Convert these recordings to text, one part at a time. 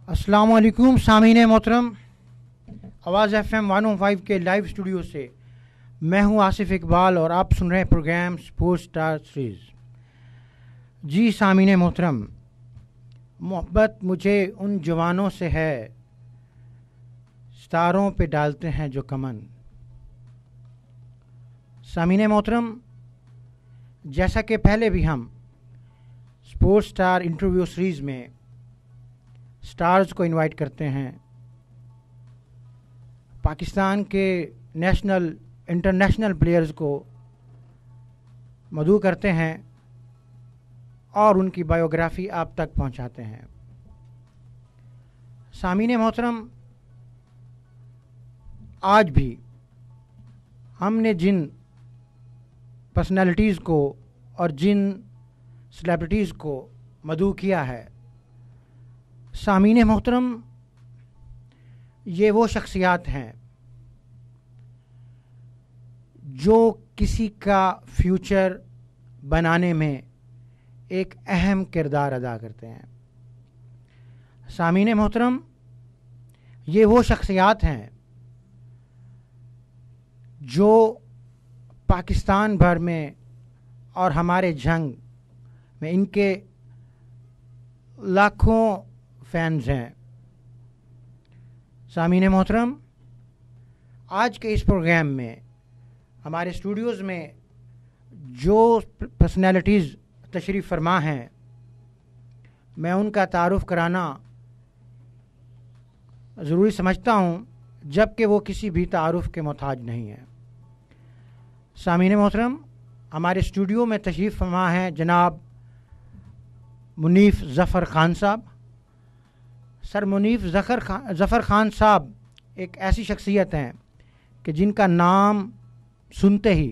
अस्सलाम वालेकुम सामीन मोहतरम, आवाज़ FM 105 के लाइव स्टूडियो से मैं हूं आसिफ इकबाल और आप सुन रहे हैं प्रोग्राम स्पोर्ट्स स्टार सीरीज़। जी सामीन मोहतरम, मोहब्बत मुझे उन जवानों से है सितारों पे डालते हैं जो कमन। सामीन मोहतरम, जैसा कि पहले भी हम स्पोर्ट्स स्टार इंटरव्यू सीरीज़ में स्टार्स को इनवाइट करते हैं, पाकिस्तान के नेशनल इंटरनेशनल प्लेयर्स को मदऊ करते हैं और उनकी बायोग्राफी आप तक पहुंचाते हैं। सामीन मोहतरम, आज भी हमने जिन पर्सनालिटीज़ को और जिन सेलिब्रिटीज़ को मदऊ किया है, सामीन मोहतरम, ये वो शख्सियात हैं जो किसी का फ्यूचर बनाने में एक अहम किरदार अदा करते हैं। सामीन मोहतरम, ये वो शख्सियात हैं जो पाकिस्तान भर में और हमारे झंग में इनके लाखों फैंस हैं। सामीन मोहतरम, आज के इस प्रोग्राम में हमारे स्टूडियोज़ में जो पर्सनैलिटीज़ तशरीफ़ फरमा हैं, मैं उनका तारुफ़ कराना ज़रूरी समझता हूँ, जबकि वो किसी भी तारुफ़ के मोहताज नहीं है। सामीन मोहतरम, हमारे स्टूडियो में तशरीफ़ फरमा हैं जनाब मुनीफ ज़फ़र ख़ान साहब। सर मुनीफ ज़फ़र ख़ान साहब एक ऐसी शख्सियत हैं कि जिनका नाम सुनते ही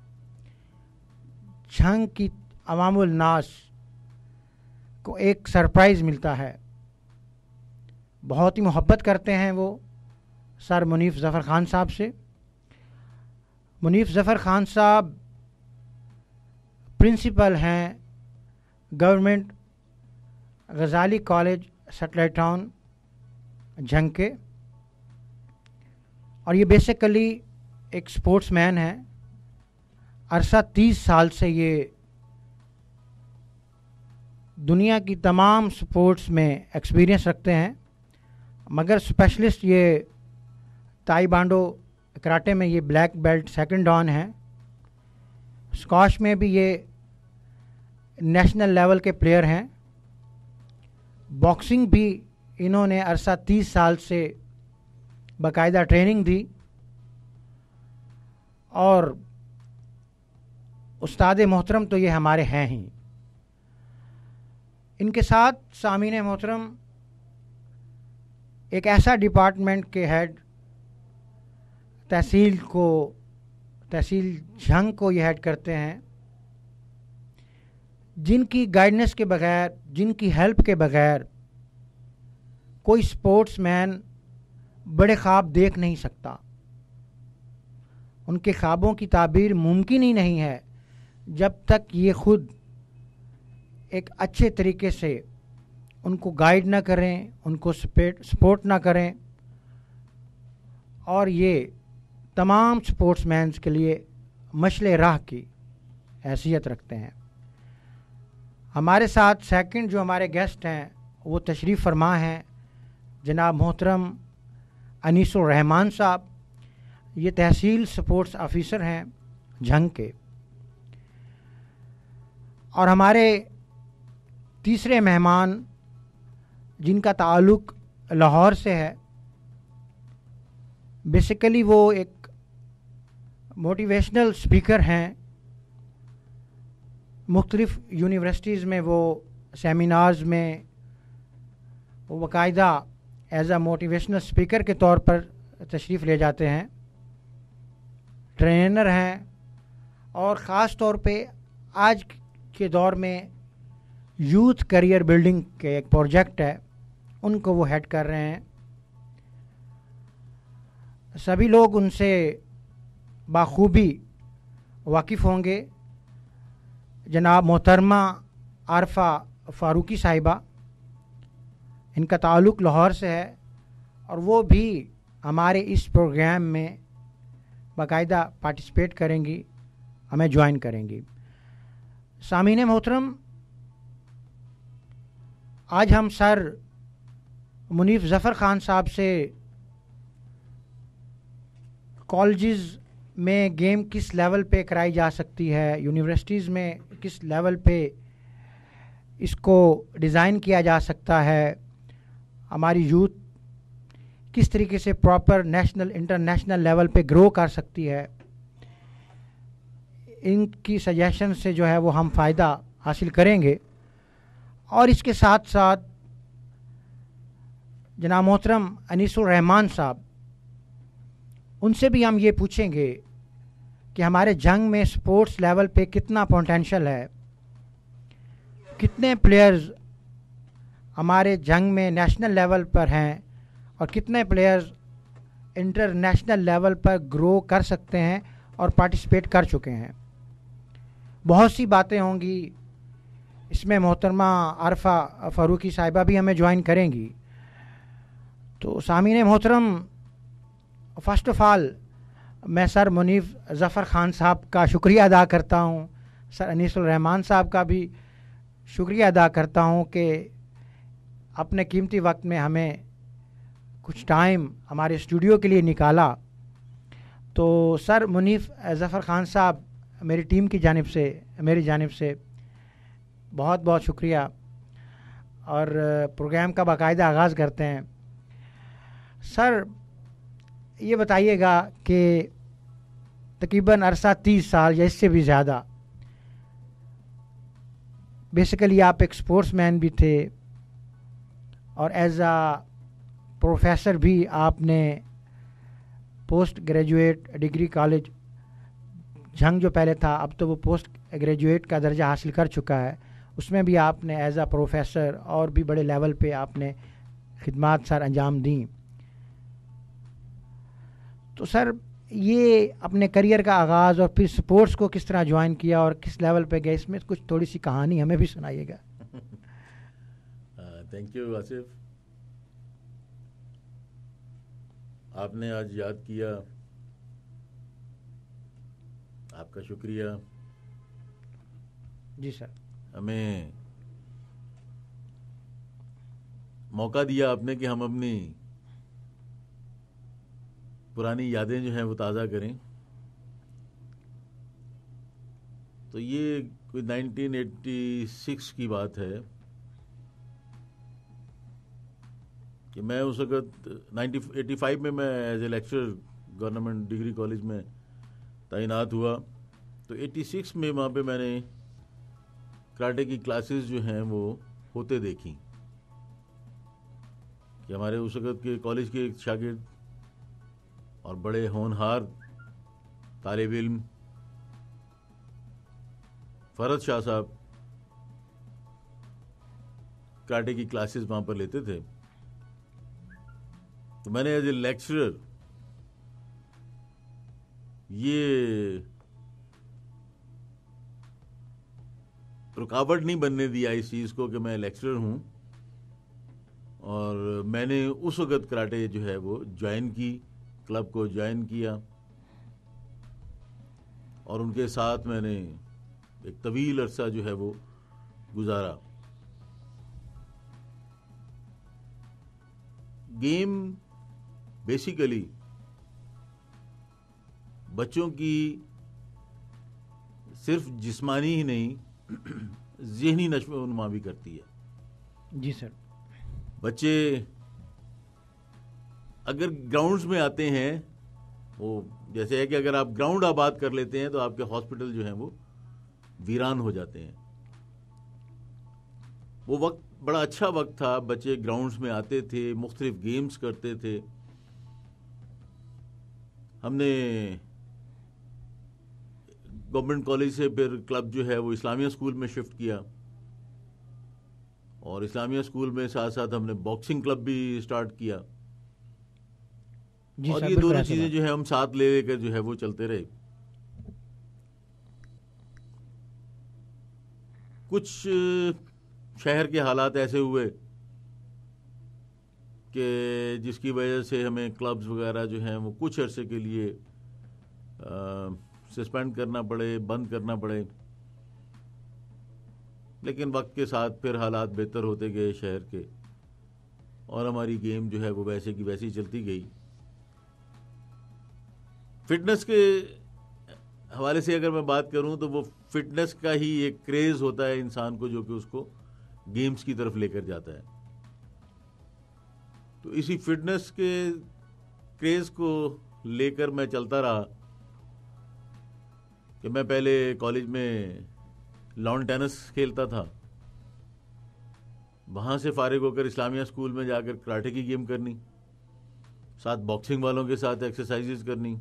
झंग की अवामुल नास को एक सरप्राइज़ मिलता है। बहुत ही मोहब्बत करते हैं वो सर मुनीफ ज़फ़र ख़ान साहब से। मुनीफ ज़फ़र ख़ान साहब प्रिंसिपल हैं government Ghazali college satellite town Jhang के, और ये बेसिकली एक स्पोर्ट्स मैन है। अरसा 30 साल से ये दुनिया की तमाम स्पोर्ट्स में एक्सपीरियंस रखते हैं, मगर स्पेशलिस्ट ये ताइबांडो कराटे में ये ब्लैक बेल्ट सेकंड डॉन है। स्क्वाश में भी ये नेशनल लेवल के प्लेयर हैं। बॉक्सिंग भी इन्होंने अरसा 30 साल से बाकायदा ट्रेनिंग दी और उस्ताद मोहतरम तो ये हमारे हैं ही। इनके साथ सामीन मोहतरम एक ऐसा डिपार्टमेंट के हेड तहसील झंग को ये हेड करते हैं, जिनकी गाइडेंस के बगैर, जिनकी हेल्प के बगैर कोई स्पोर्ट्समैन बड़े ख्वाब देख नहीं सकता। उनके ख्वाबों की ताबीर मुमकिन ही नहीं है जब तक ये खुद एक अच्छे तरीके से उनको गाइड ना करें, उनको सपोर्ट ना करें, और ये तमाम स्पोर्ट्समैन्स के लिए मशले राह की हैसियत रखते हैं। हमारे साथ सेकंड जो हमारे गेस्ट हैं वो तशरीफ़ फरमा हैं जनाब मोहतरम रehman साहब। ये तहसील स्पोर्ट्स ऑफिसर हैं झंग के। और हमारे तीसरे मेहमान जिनका ताल्लुक़ लाहौर से है, बेसिकली वो एक मोटिवेशनल स्पीकर हैं। मुख्तलिफ़ यूनिवर्सिटीज़ में वो सेमिनार्स में वो बाकायदा एज आ मोटिवेशनल स्पीकर के तौर पर तशरीफ़ ले जाते हैं। ट्रेनर हैं और ख़ास तौर पे आज के दौर में यूथ करियर बिल्डिंग के एक प्रोजेक्ट है, उनको वो हेड कर रहे हैं। सभी लोग उनसे बाखूबी वाकिफ़ होंगे। जनाब मोहतरमा आरफा फ़ारूकी साहिबा, ان کا تعلق لاہور سے ہے اور وہ بھی ہمارے اس پروگرام میں باقاعدہ پارٹیسپیٹ کریں گی, ہمیں جوائن کریں گی. سامعین محترم, آج ہم سر منیف ظفر خان صاحب سے کالجز میں گیم کس لیول پہ کرائی جا سکتی ہے, یونیورسٹیز میں کس لیول پہ اس کو ڈیزائن کیا جا سکتا ہے, ہماری یوتھ کس طریقے سے پراپر نیشنل انٹرنیشنل لیول پہ گرو کر سکتی ہے, ان کی سجیشن سے جو ہے وہ ہم فائدہ حاصل کریں گے. اور اس کے ساتھ ساتھ جناب محترم انیس الرحمان صاحب, ان سے بھی ہم یہ پوچھیں گے کہ ہمارے جھنگ میں سپورٹس لیول پہ کتنا پوٹینشیل ہے, کتنے پلیئرز ہمارے جھنگ میں نیشنل لیول پر ہیں اور کتنے پلیئرز انٹرنیشنل لیول پر گرو کر سکتے ہیں اور پارٹیسپیٹ کر چکے ہیں. بہت سی باتیں ہوں گی اس میں. محترمہ عرفہ فاروقی صاحبہ بھی ہمیں جوائن کریں گی. تو سامعین محترم, فرسٹ آف آل میں سر منیف ظفر خان صاحب کا شکریہ ادا کرتا ہوں, سر انیس الرحمان صاحب کا بھی شکریہ ادا کرتا ہوں کہ اپنے قیمتی وقت میں ہمیں کچھ ٹائم ہمارے اسٹوڈیو کے لیے نکالا. تو سر منیف ظفر خان صاحب, میری ٹیم کی جانب سے, میری جانب سے بہت بہت شکریہ. اور پروگرام کا باقاعدہ آغاز کرتے ہیں. سر یہ بتائیے گا کہ تقریباً عرصہ 30 سال یا اس سے بھی زیادہ بیسیکلی آپ ایک اسپورٹس مین بھی تھے اور ایز اے پروفیسر بھی آپ نے post graduate degree college Jhang جو پہلے تھا اب تو وہ پوسٹ گریجویٹ کا درجہ حاصل کر چکا ہے, اس میں بھی آپ نے ایز اے پروفیسر اور بھی بڑے لیول پہ آپ نے خدمات سر انجام دیں. تو سر یہ اپنے کریئر کا آغاز اور پھر سپورٹس کو کس طرح جوائن کیا اور کس لیول پہ گئے, اس میں کچھ تھوڑی سی کہانی ہمیں بھی سنائیے گا. تھینک یو آصف, آپ نے آج یاد کیا, آپ کا شکریہ. جی سر. ہمیں موقع دیا آپ نے کہ ہم اپنی پرانی یادیں جو ہیں وہ تازہ کریں. تو یہ کوئی 1986 کی بات ہے کہ میں اس وقت 1985 میں as a lecturer government degree college میں تعینات ہوا. تو 86 میں وہاں پہ میں نے کراٹے کی کلاسز جو ہیں وہ ہوتے دیکھیں کہ ہمارے اس وقت کے کالج کے ایک شاگرد اور بڑے ہونہار طالب علم فرد شاہ صاحب کراٹے کی کلاسز وہاں پر لیتے تھے. تو میں نے ایز اے لیکچرر یہ رکاوٹ نہیں بننے دیا اس چیز کو کہ میں لیکچرر ہوں, اور میں نے اس وقت کراٹے جو ہے وہ جوائن کی, کلب کو جوائن کیا اور ان کے ساتھ میں نے ایک طویل عرصہ جو ہے وہ گزارا. گیم بیسیکلی بچوں کی صرف جسمانی ہی نہیں ذہنی نشو و نما بھی کرتی ہے. جی سر. بچے اگر گراؤنڈز میں آتے ہیں, وہ جیسے ہے کہ اگر آپ گراؤنڈ آباد کر لیتے ہیں تو آپ کے ہاسپٹل جو ہیں وہ ویران ہو جاتے ہیں. وہ وقت بڑا اچھا وقت تھا, بچے گراؤنڈز میں آتے تھے, مختلف گیمز کرتے تھے. ہم نے گورنمنٹ کالج سے پھر کلب جو ہے وہ اسلامیہ اسکول میں شفٹ کیا, اور اسلامیہ اسکول میں ساتھ ساتھ ہم نے باکسنگ کلب بھی اسٹارٹ کیا. جی اور سر, یہ دونوں چیزیں جو ہے ہم ساتھ لے لے کر جو ہے وہ چلتے رہے. کچھ شہر کے حالات ایسے ہوئے کہ جس کی وجہ سے ہمیں کلبز وغیرہ جو ہیں وہ کچھ عرصے کے لیے سسپینڈ کرنا پڑے, بند کرنا پڑے, لیکن وقت کے ساتھ پھر حالات بہتر ہوتے گئے شہر کے, اور ہماری گیم جو ہے وہ ویسے کی ویسی چلتی گئی. فٹنس کے حوالے سے اگر میں بات کروں تو وہ فٹنس کا ہی ایک کریز ہوتا ہے انسان کو, جو کہ اس کو گیمز کی طرف لے کر جاتا ہے. تو اسی فٹنس کے کریز کو لے کر میں چلتا رہا کہ میں پہلے کالج میں لان ٹینس کھیلتا تھا, وہاں سے فارغ ہو کر اسلامیہ اسکول میں جا کر کراٹے کی گیم کرنی, ساتھ باکسنگ والوں کے ساتھ ایکسرسائزز کرنی,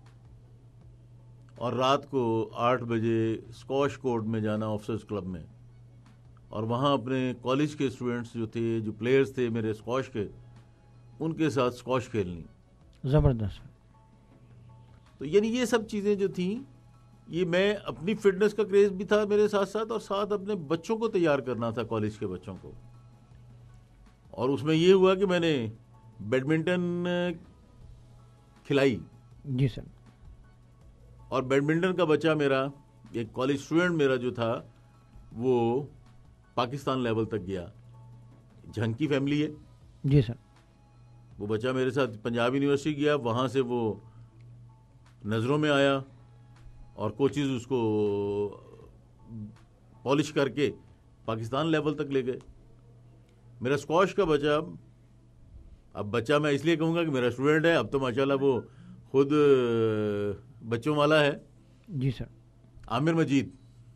اور رات کو 8 بجے اسکواش کورٹ میں جانا آفسرز کلب میں, اور وہاں اپنے کالج کے اسٹوڈنٹس جو تھے, جو پلیئرز تھے میرے اسکواش کے, ان کے ساتھ اسکواش کھیلنی. زبردست. تو یعنی یہ سب چیزیں جو تھیں, یہ میں اپنی فٹنس کا کریز بھی تھا میرے ساتھ ساتھ, اور ساتھ اپنے بچوں کو تیار کرنا تھا, کالج کے بچوں کو. اور اس میں یہ ہوا کہ میں نے بیڈمنٹن کھلائی. جی سر. اور بیڈمنٹن کا بچہ میرا, ایک کالج اسٹوڈنٹ میرا جو تھا, وہ پاکستان لیول تک گیا. جھنگ کی فیملی ہے. جی سر. وہ بچہ میرے ساتھ پنجاب یونیورسٹی گیا, وہاں سے وہ نظروں میں آیا, اور کوچز اس کو پالش کر کے پاکستان لیول تک لے گئے. میرا اسکواش کا بچہ, اب بچہ میں اس لیے کہوں گا کہ میرا اسٹوڈنٹ ہے, اب تو ماشاءاللہ وہ خود بچوں والا ہے. جی سر. عامر مجید,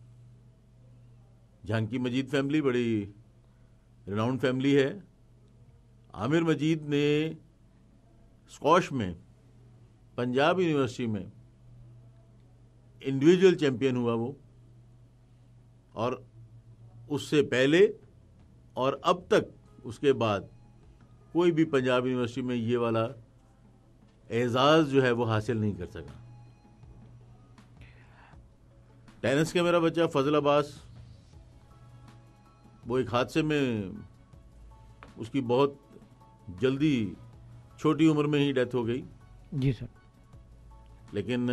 جھانگ کی مجید فیملی بڑی ریناؤنڈ فیملی ہے. عامر مجید نے اسکواش میں پنجاب یونیورسٹی میں انڈیویجول چیمپئن ہوا وہ, اور اس سے پہلے اور اب تک اس کے بعد کوئی بھی پنجاب یونیورسٹی میں یہ والا اعزاز جو ہے وہ حاصل نہیں کر سکا. ٹینس کا میرا بچہ فضل عباس, وہ ایک حادثے میں اس کی بہت جلدی چھوٹی عمر میں ہی ڈیتھ ہو گئی. جی سر. لیکن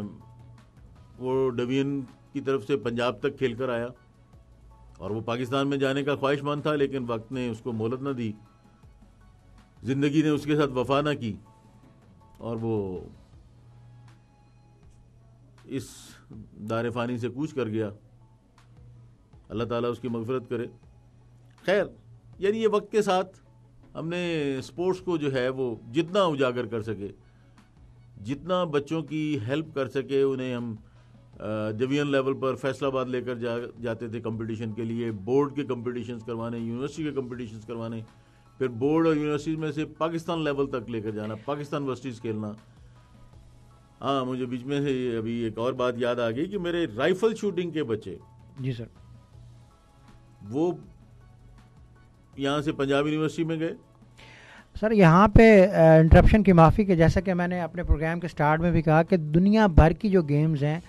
وہ ڈویژن کی طرف سے پنجاب تک کھیل کر آیا, اور وہ پاکستان میں جانے کا خواہش مند تھا, لیکن وقت نے اس کو مہلت نہ دی, زندگی نے اس کے ساتھ وفا نہ کی, اور وہ اس دار فانی سے کوچ کر گیا. اللہ تعالیٰ اس کی مغفرت کرے. خیر, یعنی یہ وقت کے ساتھ ہم نے اسپورٹس کو جو ہے وہ جتنا اجاگر کر سکے, جتنا بچوں کی ہیلپ کر سکے, انہیں ہم ڈویژن لیول پر فیصل آباد لے کر جاتے تھے کمپٹیشن کے لیے, بورڈ کے کمپٹیشنز کروانے, یونیورسٹی کے کمپٹیشنز کروانے, پھر بورڈ اور یونیورسٹی میں سے پاکستان لیول تک لے کر جانا, پاکستان ورسٹیز کھیلنا. ہاں, مجھے بیچ میں سے ابھی ایک اور بات یاد آ گئی کہ میرے رائفل شوٹنگ کے بچے, جی سر, وہ یہاں سے پنجاب یونیورسٹی میں گئے. سر یہاں پہ انٹرپشن کی معافی, کہ جیسا کہ میں نے اپنے پروگرام کے سٹارٹ میں بھی کہا کہ دنیا بھر کی جو گیمز ہیں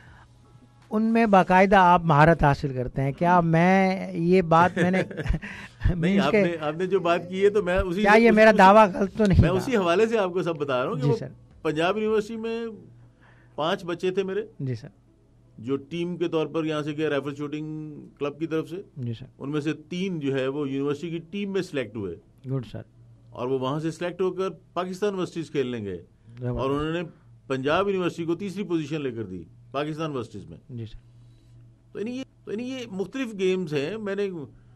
ان میں باقاعدہ آپ مہارت حاصل کرتے ہیں. کیا میں یہ بات میں نے نہیں, آپ نے جو بات کی ہے تو میں اسی, کیا یہ میرا دعویٰ غلط تو نہیں؟ میں اسی حوالے سے آپ کو سب بتا رہا ہوں. جی سر. پنجاب یونیورسٹی میں 5 بچے تھے میرے. جی سر. جو ٹیم کے طور پر یہاں سے گئے رائفل شوٹنگ کلب کی طرف سے. جی سر. ان میں سے 3 جو ہے وہ یونیورسٹی کی ٹیم میں سلیکٹ ہوئے. Good sir. اور وہ وہاں سے سلیکٹ ہو کر پاکستان ورسٹیز کھیلنے گئے, اور انہوں نے پنجاب یونیورسٹی کو 3ری پوزیشن لے کر دی پاکستان ورسٹیز میں. جی سر. تو یہ مختلف گیمز ہیں. میں نے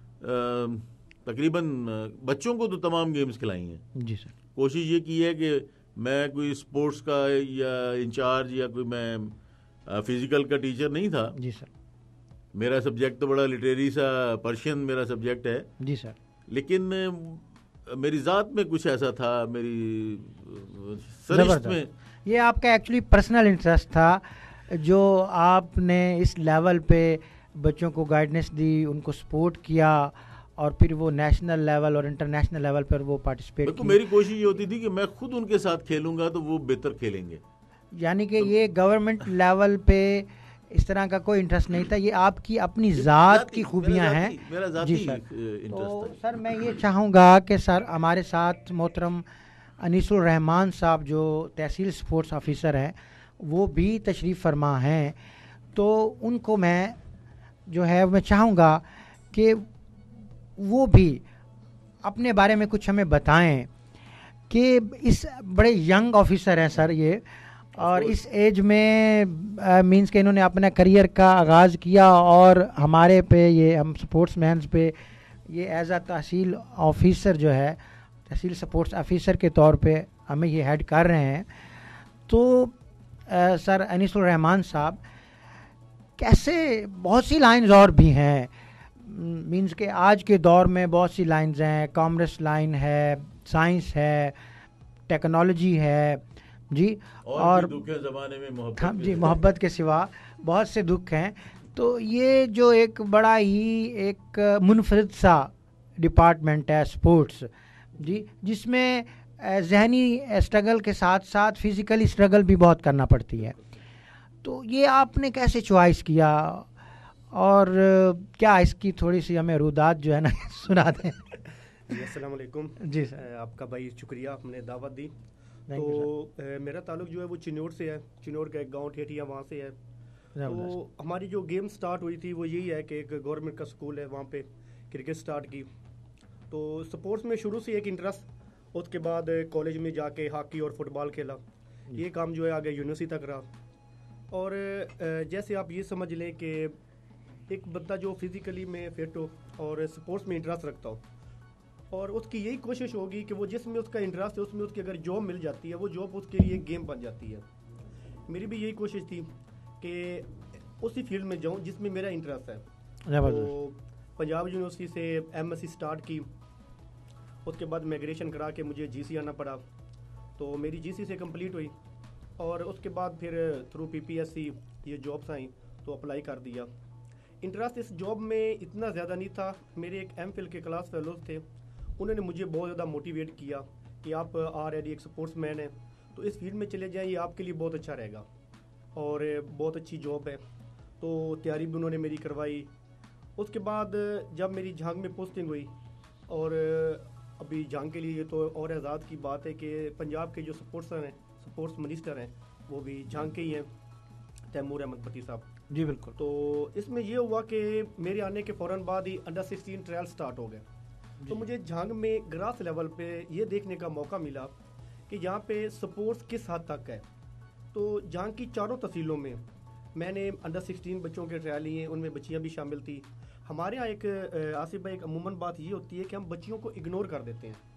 تقریباً بچوں کو تو تمام گیمز کھلائی ہیں. جی سر. کوشش یہ کی ہے کہ میں کوئی اسپورٹس کا یا انچارج یا کوئی میں فزیکل کا ٹیچر نہیں تھا. جی سر. میرا سبجیکٹ تو بڑا لٹریری سا پرشین میرا سبجیکٹ ہے. جی سر. لیکن میری ذات میں کچھ ایسا تھا, میری سرشت میں, یہ آپ کا ایکچولی پرسنل انٹرسٹ تھا جو آپ نے اس لیول پہ بچوں کو گائیڈنس دی, ان کو سپورٹ کیا, اور پھر وہ نیشنل لیول اور انٹرنیشنل لیول پر وہ پارٹیسپیٹ کی. میری کوشش یہ ہوتی تھی کہ میں خود ان کے ساتھ کھیلوں گا تو وہ بہتر کھیلیں گے. یعنی کہ یہ گورنمنٹ لیول پہ اس طرح کا کوئی انٹرسٹ نہیں تھا. یہ آپ کی اپنی ذات کی خوبیاں ہیں. جی سر. تو سر میں یہ چاہوں گا کہ سر ہمارے ساتھ محترم انیس الرحمان صاحب جو تحصیل سپورٹس آفیسر ہیں وہ بھی تشریف فرما ہیں, تو ان کو میں جو ہے میں چاہوں گا کہ وہ بھی اپنے بارے میں کچھ ہمیں بتائیں کہ اس بڑے ینگ آفیسر ہیں سر یہ, اور اس ایج میں مینس کہ انہوں نے اپنا کریئر کا آغاز کیا اور ہمارے پہ یہ ہم سپورٹس مینز پہ یہ ایز اے تحصیل آفیسر جو ہے تحصیل سپورٹس آفیسر کے طور پہ ہمیں یہ ہیڈ کر رہے ہیں. تو سر انیس الرحمان صاحب کیسے, بہت سی لائنز اور بھی ہیں, مینس کہ آج کے دور میں بہت سی لائنز ہیں, کامرس لائن ہے, سائنس ہے, ٹیکنالوجی ہے, جی, اور زمانے میں جی محبت کے سوا بہت سے دکھ ہیں. تو یہ جو ایک بڑا ہی ایک منفرد سا ڈپارٹمنٹ ہے سپورٹس, جی, جس میں ذہنی اسٹرگل کے ساتھ ساتھ فزیکلی اسٹرگل بھی بہت کرنا پڑتی ہے. تو یہ آپ نے کیسے چوائس کیا, اور کیا اس کی تھوڑی سی ہمیں رودات جو ہے نا سنا دیں. جی السلام علیکم. جی سر. آپ کا بھائی شکریہ, آپ نے دعوت دی. تو میرا تعلق جو ہے وہ چنور سے ہے, چنور کا ایک گاؤں ٹھیٹیا وہاں سے ہے. تو ہماری جو گیم سٹارٹ ہوئی تھی وہ یہی ہے کہ ایک گورنمنٹ کا سکول ہے وہاں پہ کرکٹ سٹارٹ کی. تو سپورٹس میں شروع سے ایک انٹرسٹ, اس کے بعد کالج میں جا کے ہاکی اور فٹ بال کھیلا. یہ کام جو ہے آگے یونیورسٹی تک رہا. اور جیسے آپ یہ سمجھ لیں کہ ایک بندہ جو فزیکلی میں فٹ ہو اور سپورٹس میں انٹرسٹ رکھتا ہو, اور اس کی یہی کوشش ہوگی کہ وہ جس میں اس کا انٹرسٹ ہے اس میں اس کی اگر جاب مل جاتی ہے وہ جاب اس کے لیے ایک گیم بن جاتی ہے. میری بھی یہی کوشش تھی کہ اسی فیلڈ میں جاؤں جس میں میرا انٹرسٹ ہے. تو پنجاب یونیورسٹی سے ایم ایس سی اسٹارٹ کی, اس کے بعد میگریشن کرا کے مجھے جی سی آنا پڑا. تو میری جی سی سے کمپلیٹ ہوئی, اور اس کے بعد پھر through P P S C یہ جابس آئیں تو اپلائی کر دیا. انٹرسٹ اس جاب میں اتنا زیادہ نہیں تھا. میرے ایک ایم فل کے کلاس فیلوز تھے, انہوں نے مجھے بہت زیادہ موٹیویٹ کیا کہ آپ آلریڈی ایک سپورٹس مین ہیں تو اس فیلڈ میں چلے جائیں, یہ آپ کے لیے بہت اچھا رہے گا اور بہت اچھی جاب ہے. تو تیاری بھی انہوں نے میری کروائی. اس کے بعد جب میری جھانگ میں پوسٹنگ ہوئی, اور ابھی جھانگ کے لیے یہ تو اور اعزاز کی بات ہے کہ پنجاب کے جو سپورٹس منسٹر ہیں وہ بھی جھانگ کے ہی ہیں, تیمور احمد پتی صاحب. جی بالکل. تو اس میں یہ ہوا کہ میرے آنے کے فوراً بعد ہی انڈر 16 ٹرائل سٹارٹ ہو گئے. تو مجھے جھانگ میں گراس لیول پہ یہ دیکھنے کا موقع ملا کہ یہاں پہ سپورٹس کس حد تک ہے. تو جھانگ کی چاروں تحصیلوں میں میں نے انڈر 16 بچوں کے ٹرائل لیے, ان میں بچیاں بھی شامل تھیں. ہمارے یہاں ایک آصف بھائی ایک عموماً بات یہ ہوتی ہے کہ ہم بچیوں کو اگنور کر دیتے ہیں.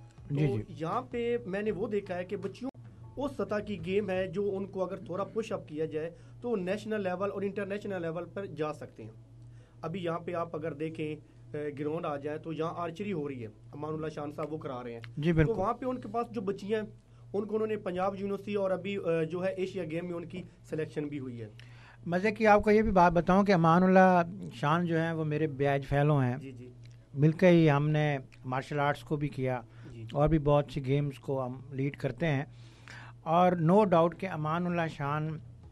تو یہاں پہ میں نے وہ دیکھا ہے کہ بچیوں اس سطح کی گیم ہے جو ان کو اگر تھوڑا پش اپ کیا جائے تو نیشنل لیول اور انٹرنیشنل لیول پر جا سکتے ہیں. ابھی یہاں پہ آپ اگر دیکھیں گراؤنڈ آ جائے تو یہاں آرچری ہو رہی ہے, امان اللہ شان صاحب وہ کرا رہے ہیں. جی بالکل. تو وہاں پہ ان کے پاس جو بچیاں ہیں ان کو انہوں نے پنجاب یونیورسٹی اور ابھی جو ہے ایشیا گیم میں ان کی سلیکشن بھی ہوئی ہے. مزے کی آپ کو یہ بھی بات بتاؤں کہ امان اللہ شان جو ہیں وہ میرے بیچ فیلو ہیں. جی جی. مل کے ہی ہم نے مارشل آرٹس کو بھی کیا, جی. اور بھی بہت سی گیمز کو ہم لیڈ کرتے ہیں. اور نو ڈاؤٹ کہ امان اللہ شان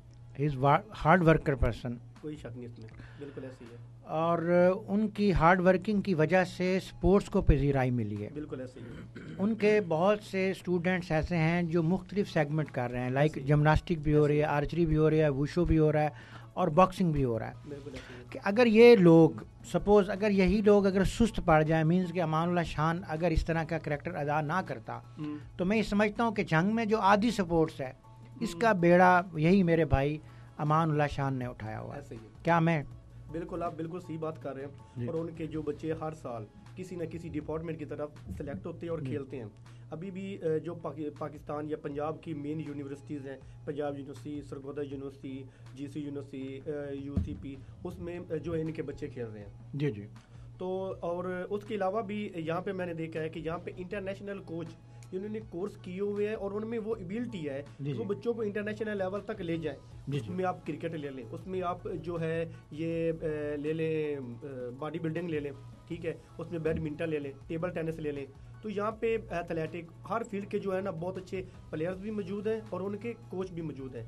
از ہارڈ ورکر پرسن, کوئی شک نہیں اس میں, بالکل ایسے ہی ہے. اور ان کی ہارڈ ورکنگ کی وجہ سے سپورٹس کو پذیرائی ملی ہے. بالکل ایسے ہی ہے. ان کے بہت سے اسٹوڈنٹس ایسے ہیں جو مختلف سیگمنٹ کر رہے ہیں, لائک جمناسٹک بھی ہو رہی ہے, آرچری بھی ہو رہی ہے, ووشو بھی ہو رہا ہے, اور باکسنگ بھی ہو رہا ہے. کہ اگر یہ لوگ سپوز اگر یہی لوگ اگر سست پڑ جائیں, مینس کہ امان اللہ شان اگر اس طرح کا کریکٹر ادا نہ کرتا, تو میں یہ سمجھتا ہوں کہ جنگ میں جو آدھی سپورٹس ہے اس کا بیڑا یہی میرے بھائی امان اللہ شان نے اٹھایا ہوا ہے. کیا میں بالکل, آپ بالکل صحیح بات کر رہے ہیں. اور ان کے جو بچے ہر سال کسی نہ کسی ڈپارٹمنٹ کی طرف سلیکٹ ہوتے ہیں اور کھیلتے ہیں. ابھی بھی جو پاکستان یا پنجاب کی مین یونیورسٹیز ہیں, Punjab university, Sargodha university, G C university, U C P, اس میں جو ان کے بچے کھیل رہے ہیں. جی جی. تو اور اس کے علاوہ بھی یہاں پہ میں نے دیکھا ہے کہ یہاں پہ انٹرنیشنل کوچ انہوں نے کورس کیے ہوئے ہیں, اور ان میں وہ ایبلٹی ہے وہ بچوں کو انٹرنیشنل لیول تک لے جائیں. اس میں آپ کرکٹ لے لیں, اس میں آپ جو ہے یہ لے لیں باڈی بلڈنگ لے لیں, ٹھیک ہے, اس میں بیڈمنٹن لے لیں, ٹیبل ٹینس لے لیں. تو یہاں پہ ایتھلیٹک ہر فیلڈ کے جو ہے نا بہت اچھے پلیئرز بھی موجود ہیں اور ان کے کوچ بھی موجود ہیں.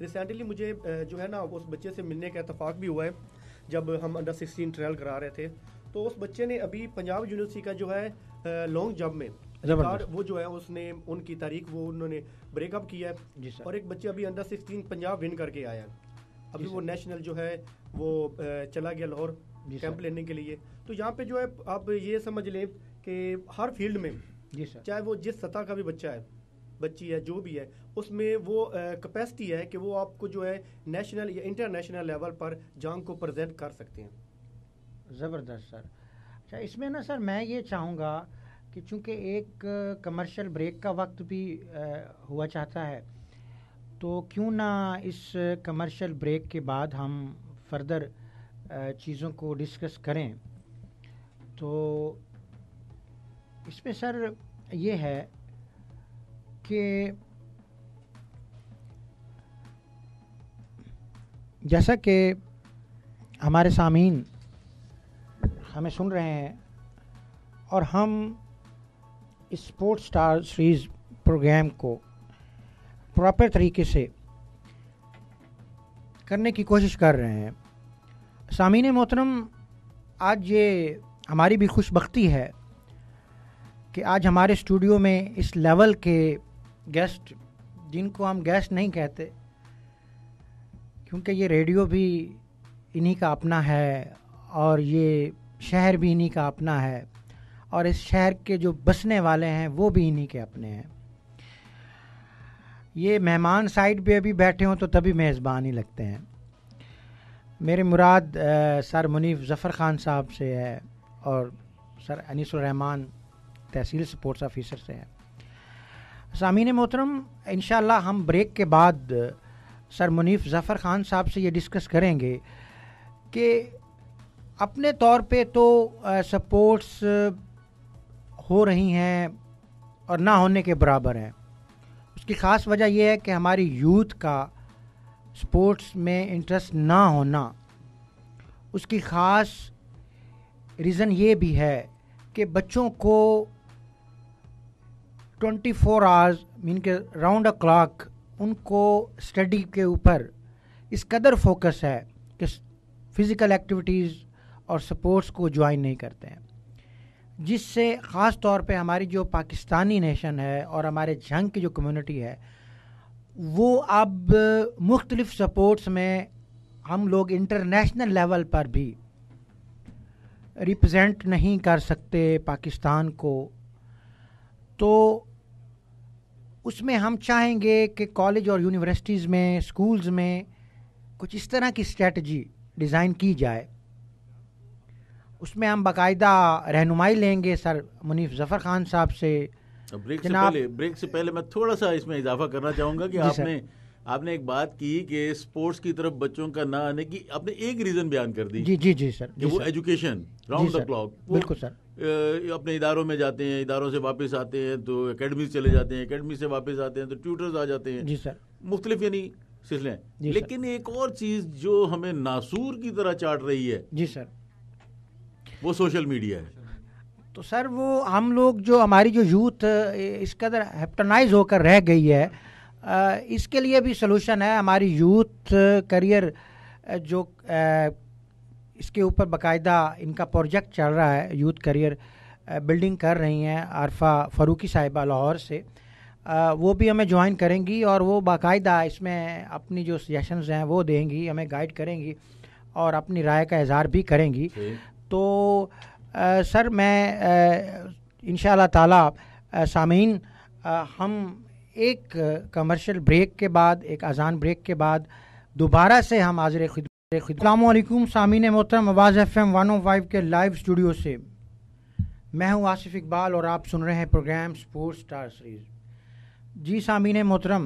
ریسنٹلی مجھے جو ہے نا اس بچے سے ملنے کا اتفاق بھی ہوا ہے جب ہم انڈر 16 ٹرائل کرا رہے تھے. تو اس بچے نے ابھی پنجاب یونیورسٹی کا جو ہے لانگ جمپ میں وہ جو ہے اس نے ان کی تاریخ وہ انہوں نے بریک اپ کیا ہے. اور ایک بچہ ابھی انڈر 16 پنجاب ون کر کے آیا ہے. ابھی وہ نیشنل جو ہے وہ چلا گیا لاہور کیمپ لینے کے لیے. تو یہاں پہ جو ہے آپ یہ سمجھ لیں کہ ہر فیلڈ میں چاہے وہ جس سطح کا بھی بچہ ہے بچی ہے جو بھی ہے اس میں وہ کیپیسٹی ہے کہ وہ آپ کو جو ہے نیشنل یا انٹرنیشنل لیول پر جانگ کو پریزنٹ کر سکتے ہیں. زبردست سر. اچھا اس میں نا سر میں یہ چاہوں گا کہ چونکہ ایک کمرشل بریک کا وقت بھی ہوا چاہتا ہے تو کیوں نہ اس کمرشل بریک کے بعد ہم فردر چیزوں کو ڈسکس کریں. تو اس میں سر یہ ہے کہ جیسا کہ ہمارے سامعین ہمیں سن رہے ہیں اور ہم اسپورٹ سٹار سیریز پروگرام کو پراپر طریقے سے کرنے کی کوشش کر رہے ہیں. سامعین محترم آج یہ ہماری بھی خوش بختی ہے کہ آج ہمارے اسٹوڈیو میں اس لیول کے گیسٹ جن کو ہم گیسٹ نہیں کہتے کیونکہ یہ ریڈیو بھی انہی کا اپنا ہے اور یہ شہر بھی انہی کا اپنا ہے اور اس شہر کے جو بسنے والے ہیں وہ بھی انہی کے اپنے ہیں. یہ مہمان سائڈ پہ بھی بیٹھے ہوں تو تبھی میزبان ہی لگتے ہیں. میرے مراد سر منیف ظفر خان صاحب سے ہے اور سر انیس الرحمان تحصیل سپورٹس آفیسر سے ہے. سامعین محترم انشاءاللہ ہم بریک کے بعد سر منیف ظفر خان صاحب سے یہ ڈسکس کریں گے کہ اپنے طور پہ تو سپورٹس ہو رہی ہیں اور نہ ہونے کے برابر ہیں. اس کی خاص وجہ یہ ہے کہ ہماری یوتھ کا سپورٹس میں انٹرسٹ نہ ہونا. اس کی خاص ریزن یہ بھی ہے کہ بچوں کو 24 آورز مین کہ راؤنڈ اے کلاک ان کو اسٹڈی کے اوپر اس قدر فوکس ہے کہ فزیکل ایکٹیویٹیز اور سپورٹس کو جوائن نہیں کرتے ہیں, جس سے خاص طور پہ ہماری جو پاکستانی نیشن ہے اور ہمارے جھنگ کی جو کمیونٹی ہے وہ اب مختلف سپورٹس میں ہم لوگ انٹرنیشنل لیول پر بھی ریپرزینٹ نہیں کر سکتے پاکستان کو. تو اس میں ہم چاہیں گے کہ کالج اور یونیورسٹیز میں اسکولز میں کچھ اس طرح کی اسٹریٹجی ڈیزائن کی جائے. اس میں ہم باقاعدہ رہنمائی لیں گے سر منیف ظفر خان صاحب سے. بریک سے پہلے میں تھوڑا سا اس میں اضافہ کرنا چاہوں گا کہ آپ نے ایک بات کی کہ اسپورٹس کی طرف بچوں کا نہ آنے کی آپ نے ایک ریزن بیان کر دی. جی سر کہ وہ ایجوکیشن راؤنڈ دا کلاک. بالکل سر. اپنے اداروں میں جاتے ہیں, اداروں سے واپس آتے ہیں تو اکیڈمی چلے جاتے ہیں, اکیڈمی سے واپس آتے ہیں تو ٹیوٹرز آ جاتے ہیں. جی سر. مختلف یعنی سلسلے ہیں. لیکن ایک اور چیز جو ہمیں ناسور کی طرح چاٹ رہی ہے جی سر وہ سوشل میڈیا ہے. تو سر وہ ہم لوگ جو ہماری جو یوتھ اس قدر ہیپٹنائز ہو کر رہ گئی ہے اس کے لیے بھی سلوشن ہے. ہماری یوتھ کریئر جو اس کے اوپر باقاعدہ ان کا پروجیکٹ چل رہا ہے, یوتھ کریئر بلڈنگ کر رہی ہیں عارفہ فاروقی صاحبہ لاہور سے, وہ بھی ہمیں جوائن کریں گی اور وہ باقاعدہ اس میں اپنی جو سجیشنز ہیں وہ دیں گی, ہمیں گائیڈ کریں گی اور اپنی رائے کا اظہار بھی کریں گی. تو سر میں انشاءاللہ تعالی سامعین ہم ایک کمرشل بریک کے بعد, ایک اذان بریک کے بعد دوبارہ سے ہم حاضر خدمت. السلام علیکم سامعین محترم, آواز FM 105 کے لائیو اسٹوڈیو سے میں ہوں آصف اقبال اور آپ سن رہے ہیں پروگرام سپورٹ سٹار سیریز. جی سامعین محترم,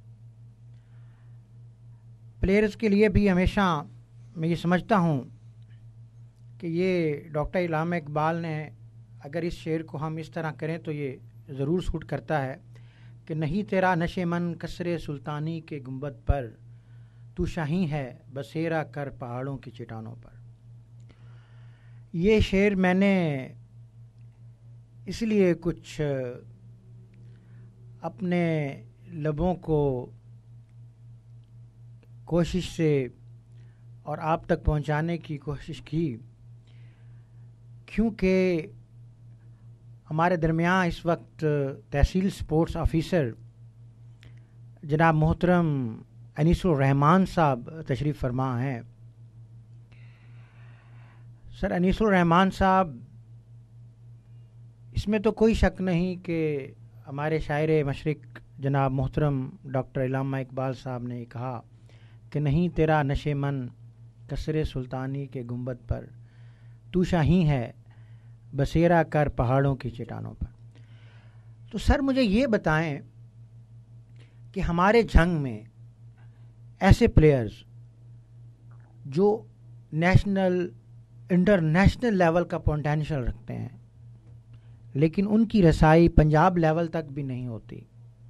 پلیئرز کے لیے بھی ہمیشہ میں یہ سمجھتا ہوں کہ یہ ڈاکٹر علامہ اقبال نے اگر اس شعر کو ہم اس طرح کریں تو یہ ضرور سوٹ کرتا ہے کہ نہیں تیرا نشے من کسرے سلطانی کے گنبد پر, تو شاہی ہے بسیرا کر پہاڑوں کی چٹانوں پر. یہ شعر میں نے اس لیے کچھ اپنے لبوں کو کوشش سے اور آپ تک پہنچانے کی کوشش کی، کیونکہ ہمارے درمیان اس وقت تحصیل سپورٹس آفیسر جناب محترم انیس الرحمان صاحب تشریف فرما ہیں. سر انیس الرحمان صاحب، اس میں تو کوئی شک نہیں کہ ہمارے شاعر مشرق جناب محترم ڈاکٹر علامہ اقبال صاحب نے کہا کہ نہیں تیرا نشے من قصر سلطانی کے گنبد پر، تو شاہی ہے بسیرا کر پہاڑوں کی چٹانوں پر. تو سر مجھے یہ بتائیں کہ ہمارے جھنگ میں ایسے پلیئرز جو نیشنل انٹرنیشنل لیول کا پوٹینشیل رکھتے ہیں لیکن ان کی رسائی پنجاب لیول تک بھی نہیں ہوتی،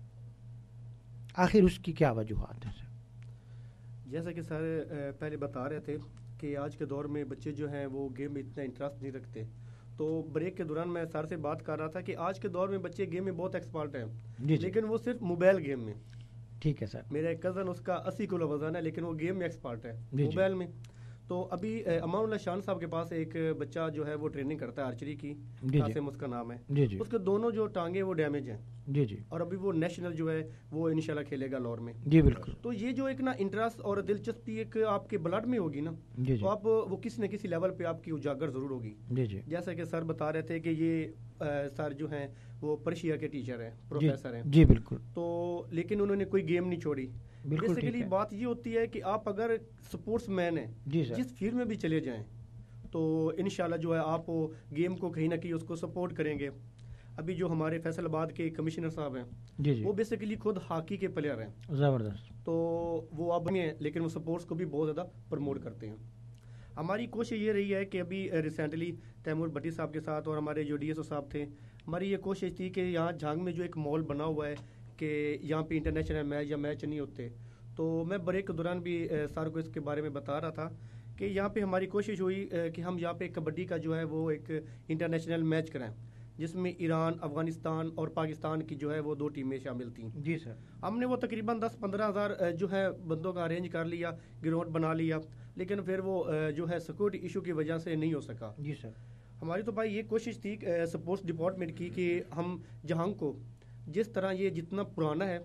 آخر اس کی کیا وجوہات ہیں سر؟ جیسا کہ سر پہلے بتا رہے تھے کہ آج کے دور میں بچے جو ہیں وہ گیم میں اتنا انٹرسٹ نہیں رکھتے. تو بریک کے دوران میں سر سے بات کر رہا تھا کہ آج کے دور میں بچے گیم میں بہت ایکسپرٹ ہیں لیکن وہ صرف موبائل گیم میں. ٹھیک ہے سر. میرا ایک کزن اس کا 80 کلو وزن ہے لیکن وہ گیم میں ایکسپرٹ ہے موبائل میں. تو ابھی امان اللہ شان صاحب کے پاس ایک بچہ جو ہے وہ ٹریننگ کرتا ہے آرچری کی، قاسم اس کا نام ہے. اس کے دونوں جو ٹانگیں وہ ڈیمیج ہیں اور ابھی وہ نیشنل جو ہے وہ انشاءاللہ کھیلے گا لاہور میں. جی بالکل. تو یہ جو ایک نا انٹرسٹ اور دلچسپی ایک آپ کے بلڈ میں ہوگی نا تو آپ وہ کسی نہ کسی لیول پہ آپ کی اجاگر ضرور ہوگی. جیسا کہ سر بتا رہے تھے کہ یہ سر جو ہیں وہ پرشیا کے ٹیچر ہیں، پروفیسر ہیں. جی بالکل. تو لیکن انہوں نے کوئی گیم نہیں چھوڑی. بیسیکلی بات یہ ہوتی ہے کہ آپ اگر سپورٹس مین ہیں جس فیلڈ میں بھی چلے جائیں تو انشاءاللہ جو ہے آپ گیم کو کہیں نہ کہیں اس کو سپورٹ کریں گے. ابھی جو ہمارے فیصل آباد کے کمشنر صاحب ہیں وہ بیسیکلی خود ہاکی کے پلیئر ہیں، زبردست. تو وہ اب ہیں لیکن وہ سپورٹس کو بھی بہت زیادہ پروموٹ کرتے ہیں. ہماری کوشش یہ رہی ہے کہ ابھی ریسنٹلی تیمور بھٹی صاحب کے ساتھ اور ہمارے جو ڈی ایس او صاحب تھے، ہماری یہ کوشش تھی کہ یہاں جھانگ میں جو ایک مال بنا ہوا ہے کہ یہاں پہ انٹرنیشنل میچ یا میچ نہیں ہوتے. تو میں بریک کے دوران بھی سر کو اس کے بارے میں بتا رہا تھا کہ یہاں پہ ہماری کوشش ہوئی کہ ہم یہاں پہ کبڈی کا جو ہے وہ ایک انٹرنیشنل میچ کرائیں جس میں ایران، افغانستان اور پاکستان کی جو ہے وہ 2 ٹیمیں شامل تھیں. جی سر. ہم نے وہ تقریباً 10-15 ہزار جو ہے بندوں کا ارینج کر لیا، گراؤنڈ بنا لیا، لیکن پھر وہ جو ہے سیکورٹی ایشو کی وجہ سے نہیں ہو سکا. جی سر. ہماری تو بھائی یہ کوشش تھی سپورٹس ڈپارٹمنٹ کی کہ ہم جہاں کو جس طرح یہ جتنا پرانا ہے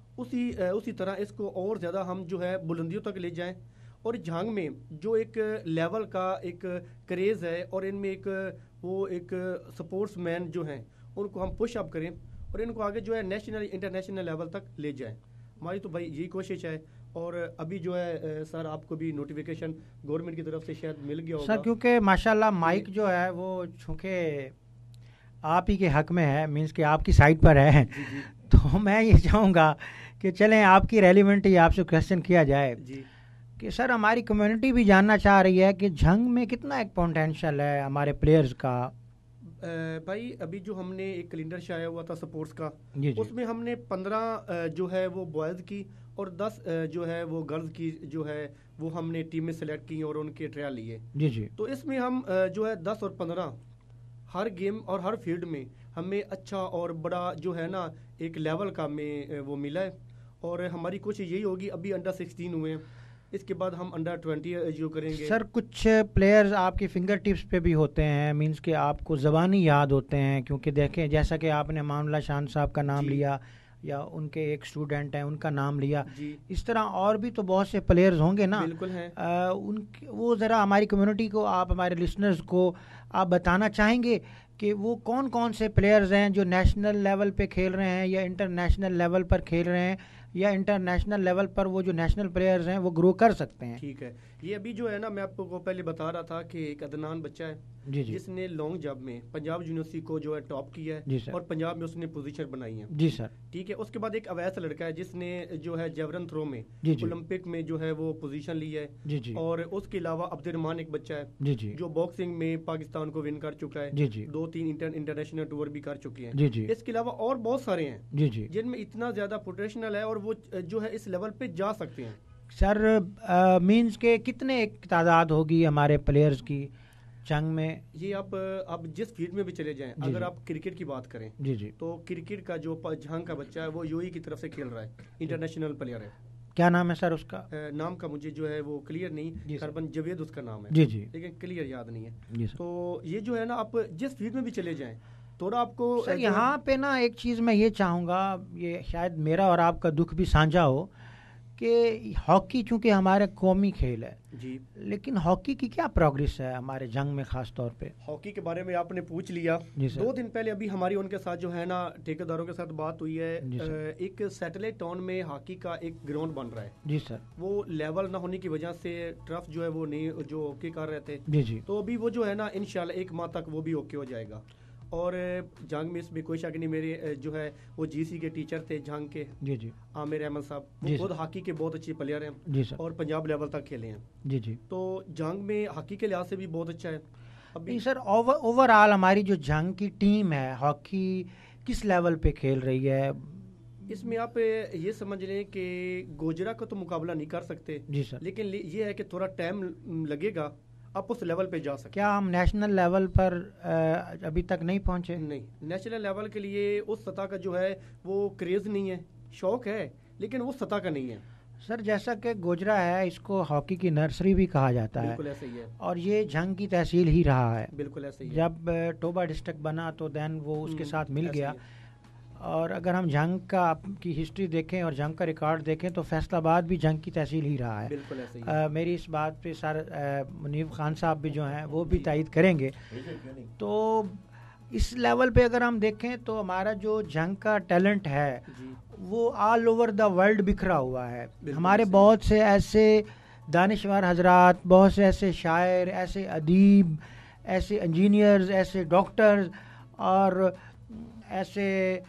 اسی طرح اس کو اور زیادہ ہم جو ہے بلندیوں تک لے جائیں. اور جھانگ میں جو ایک لیول کا ایک کریز ہے اور ان میں ایک سپورٹس مین جو ہیں ان کو ہم پش اپ کریں اور ان کو آگے جو ہے نیشنل انٹرنیشنل لیول تک لے جائیں. ہماری تو بھائی یہی کوشش ہے. اور ابھی جو ہے سر آپ کو بھی نوٹیفیکیشن گورنمنٹ کی طرف سے شاید مل گیا ہوگا سر، کیونکہ ماشاءاللہ مائک جو ہے وہ چونکہ آپ ہی کے حق میں ہے، مینس کہ آپ کی سائٹ پر ہے. تو میں یہ چاہوں گا کہ چلیں آپ کی ریلیونٹ ہی آپ سے کویسچن کیا جائے کہ سر ہماری کمیونٹی بھی جاننا چاہ رہی ہے کہ جھنگ میں کتنا ایک پوٹینشیل ہے ہمارے پلیئرز کا. بھائی ابھی جو ہم نے ایک کیلنڈر شائع ہوا تھا سپورٹس کا، اس میں ہم نے 15 جو ہے وہ بوائز کی اور 10 جو ہے وہ گرلز کی جو ہے وہ ہم نے ٹیمیں سلیکٹ کی اور ان کے ٹرائل لیے. جی. تو اس میں ہم جو ہے 10 اور 15 ہر گیم اور ہر فیلڈ میں ہمیں اچھا اور بڑا جو ہے نا ایک لیول کا میں وہ ملا ہے. اور ہماری کوشش یہی ہوگی، ابھی انڈر 16 ہوئے ہیں، اس کے بعد ہم انڈر 20 جو کریں گے. سر کچھ پلیئرز آپ کی فنگر ٹپس پہ بھی ہوتے ہیں، مینس کہ آپ کو زبانی یاد ہوتے ہیں، کیونکہ دیکھیں جیسا کہ آپ نے امان اللہ شان صاحب کا نام لیا یا ان کے ایک اسٹوڈنٹ ہیں ان کا نام لیا، اس طرح اور بھی تو بہت سے پلیئرز ہوں گے نا. بالکل ہیں. وہ ذرا ہماری کمیونٹی کو، آپ ہمارے لسنرز کو آپ بتانا چاہیں گے کہ وہ کون کون سے پلیئرز ہیں جو نیشنل لیول پہ کھیل رہے ہیں یا انٹرنیشنل لیول پر کھیل رہے ہیں یا انٹرنیشنل لیول پر وہ جو نیشنل پلیئرز ہیں وہ گرو کر سکتے ہیں. ٹھیک ہے. یہ ابھی جو ہے نا میں آپ کو پہلے بتا رہا تھا کہ ایک عدنان بچہ ہے جس نے لانگ جمپ میں پنجاب یونیورسٹی کو جو ہے ٹاپ کیا ہے اور پنجاب میں اس نے پوزیشن بنائی ہے. جی سر. ٹھیک ہے. اس کے بعد ایک اویس لڑکا ہے جس نے جو ہے جیورن تھرو میں اولمپک میں جو ہے وہ پوزیشن لی ہے. اور اس کے علاوہ عبد الرحمان ایک بچہ ہے جو باکسنگ میں پاکستان کو ون کر چکا ہے، 2-3 انٹرنیشنل ٹور بھی کر چکے ہیں. اس کے علاوہ اور بہت سارے ہیں جن میں اتنا زیادہ پوٹینشیل ہے اور وہ جو ہے اس لیول پہ جا سکتے ہیں. سر مینس کے کتنے ایک تعداد ہوگی ہمارے پلیئرز کی جنگ میں؟ یہ آپ جس فیلڈ میں بھی چلے جائیں، اگر آپ کرکٹ کی بات کریں تو کرکٹ کا جو جھانگ کا بچہ ہے وہ یو ای کی طرف سے کھیل رہا ہے، انٹرنیشنل پلیئر ہے. کیا نام ہے سر اس کا؟ نام کا مجھے جو ہے وہ کلیئر نہیں، کربن جوید اس کا نام ہے جی جی، لیکن کلیئر یاد نہیں ہے جی۔ تو یہ جو ہے نا آپ جس فیلڈ میں بھی چلے جائیں تھوڑا آپ کو سر یہاں پہ نا ایک چیز میں یہ چاہوں گا، یہ شاید میرا اور آپ کا دکھ بھی سانجھا ہو کہ ہاکی چونکہ ہمارا قومی کھیل ہے جی، لیکن ہاکی کی کیا پروگرس ہے ہمارے جنگ میں؟ خاص طور پہ ہاکی کے بارے میں آپ نے پوچھ لیا۔ 2 دن پہلے ابھی ہماری ان کے ساتھ جو ہے نا ٹھیکیداروں کے ساتھ بات ہوئی ہے، ایک سیٹلائٹ ٹاؤن میں ہاکی کا ایک گراؤنڈ بن رہا ہے جی سر، وہ لیول نہ ہونے کی وجہ سے ٹرف جو ہے وہ نہیں جو اوکے کر رہے تھے جی جی، تو ابھی وہ جو ہے نا انشاءاللہ 1 ماہ تک وہ بھی اوکے ہو جائے گا۔ اور جھانگ میں اس میں کوئی شک نہیں، میرے جو ہے وہ جی سی کے ٹیچر تھے جھانگ کے، جی جی، عامر احمد صاحب، وہ خود ہاکی کے بہت اچھے پلیئر ہیں جی سر، اور پنجاب لیول تک کھیلے ہیں جی جی۔ تو جھانگ میں ہاکی کے لحاظ سے بھی بہت اچھا ہے ابھی سر اوور آل ہماری جو جنگ کی ٹیم ہے ہاکی کس لیول پہ کھیل رہی ہے؟ اس میں آپ یہ سمجھ لیں کہ گوجرا کا تو مقابلہ نہیں کر سکتے جی سر، لیکن یہ ہے کہ تھوڑا ٹائم لگے گا آپ اس لیول پہ جا سکتے۔ کیا ہم نیشنل لیول پر ابھی تک نہیں پہنچے؟ نہیں، نیشنل لیول کے لیے اس سطح کا جو ہے وہ کریز نہیں ہے، شوق ہے لیکن وہ سطح کا نہیں ہے سر۔ جیسا کہ گوجرا ہے اس کو ہاکی کی نرسری بھی کہا جاتا ہے، بالکل ایسا ہی ہے، اور یہ جھنگ کی تحصیل ہی رہا ہے، بالکل ایسا ہی ہے۔ جب ٹوبا ڈسٹرکٹ بنا تو دین وہ اس کے ساتھ مل گیا، ایسا ہی اور اگر ہم جھنگ کی ہسٹری دیکھیں اور جھنگ کا ریکارڈ دیکھیں تو فیصل آباد بھی جھنگ کی تحصیل ہی رہا ہے، بالکل ایسا ہی ہے۔ میری اس بات پہ سر منیف خان صاحب بھی جو ہیں وہ بھی تائید کریں گے۔ تو اس لیول پہ اگر ہم دیکھیں تو ہمارا جو جھنگ کا ٹیلنٹ ہے وہ آل اوور دا ورلڈ بکھرا ہوا ہے۔ ہمارے بہت سے ایسے دانشور حضرات، بہت سے ایسے شاعر، ایسے ادیب، ایسے انجینئرز، ایسے ڈاکٹرز اور ایسے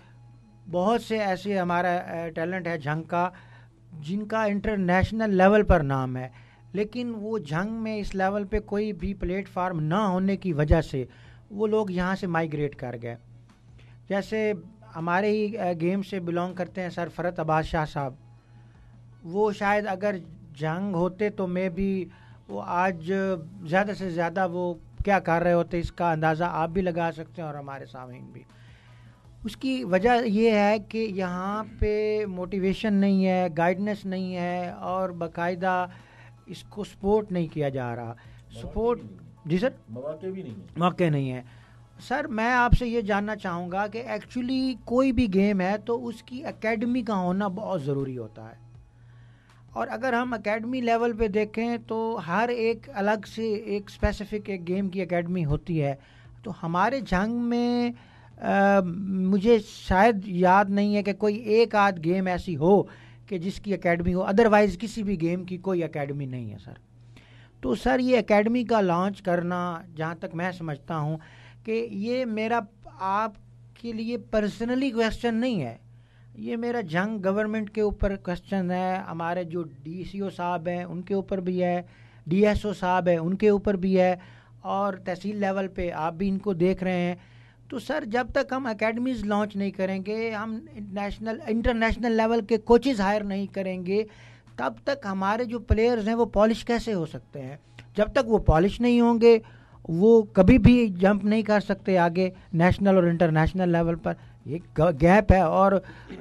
بہت سے ایسے ہمارا ٹیلنٹ ہے جھنگ کا جن کا انٹرنیشنل لیول پر نام ہے، لیکن وہ جھنگ میں اس لیول پہ کوئی بھی پلیٹ فارم نہ ہونے کی وجہ سے وہ لوگ یہاں سے مائیگریٹ کر گئے۔ جیسے ہمارے ہی گیم سے بلانگ کرتے ہیں سرفرت عباس شاہ صاحب، وہ شاید اگر جنگ ہوتے تو میں بھی وہ آج زیادہ سے زیادہ وہ کیا کر رہے ہوتے، اس کا اندازہ آپ بھی لگا سکتے ہیں اور ہمارے سامعین بھی۔ اس کی وجہ یہ ہے کہ یہاں پہ موٹیویشن نہیں ہے، گائیڈنس نہیں ہے، اور باقاعدہ اس کو سپورٹ نہیں کیا جا رہا۔ سپورٹ جی سر، موقع نہیں ہے سر۔ میں آپ سے یہ جاننا چاہوں گا کہ ایکچولی کوئی بھی گیم ہے تو اس کی اکیڈمی کا ہونا بہت ضروری ہوتا ہے، اور اگر ہم اکیڈمی لیول پہ دیکھیں تو ہر ایک الگ سے ایک اسپیسیفک ایک گیم کی اکیڈمی ہوتی ہے۔ تو ہمارے جھنگ میں مجھے شاید یاد نہیں ہے کہ کوئی ایک آدھ گیم ایسی ہو کہ جس کی اکیڈمی ہو، ادروائز کسی بھی گیم کی کوئی اکیڈمی نہیں ہے سر۔ تو سر یہ اکیڈمی کا لانچ کرنا، جہاں تک میں سمجھتا ہوں کہ یہ میرا آپ کے لیے پرسنلی کویسچن نہیں ہے، یہ میرا جھنگ گورنمنٹ کے اوپر کویسچن ہے، ہمارے جو ڈی سی او صاحب ہیں ان کے اوپر بھی ہے، ڈی ایس او صاحب ہیں ان کے اوپر بھی ہے، اور تحصیل لیول پہ آپ بھی ان کو دیکھ رہے ہیں۔ تو سر جب تک ہم اکیڈمیز لانچ نہیں کریں گے، ہم انٹرنیشنل لیول کے کوچز ہائر نہیں کریں گے، تب تک ہمارے جو پلیئرز ہیں وہ پالش کیسے ہو سکتے ہیں؟ جب تک وہ پالش نہیں ہوں گے وہ کبھی بھی جمپ نہیں کر سکتے آگے نیشنل اور انٹرنیشنل لیول پر۔ یہ گیپ ہے، اور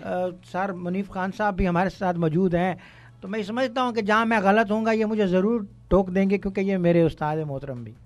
سر منیف خان صاحب بھی ہمارے ساتھ موجود ہیں، تو میں سمجھتا ہوں کہ جہاں میں غلط ہوں گا یہ مجھے ضرور ٹوک دیں گے، کیونکہ یہ میرے استاد محترم بھی۔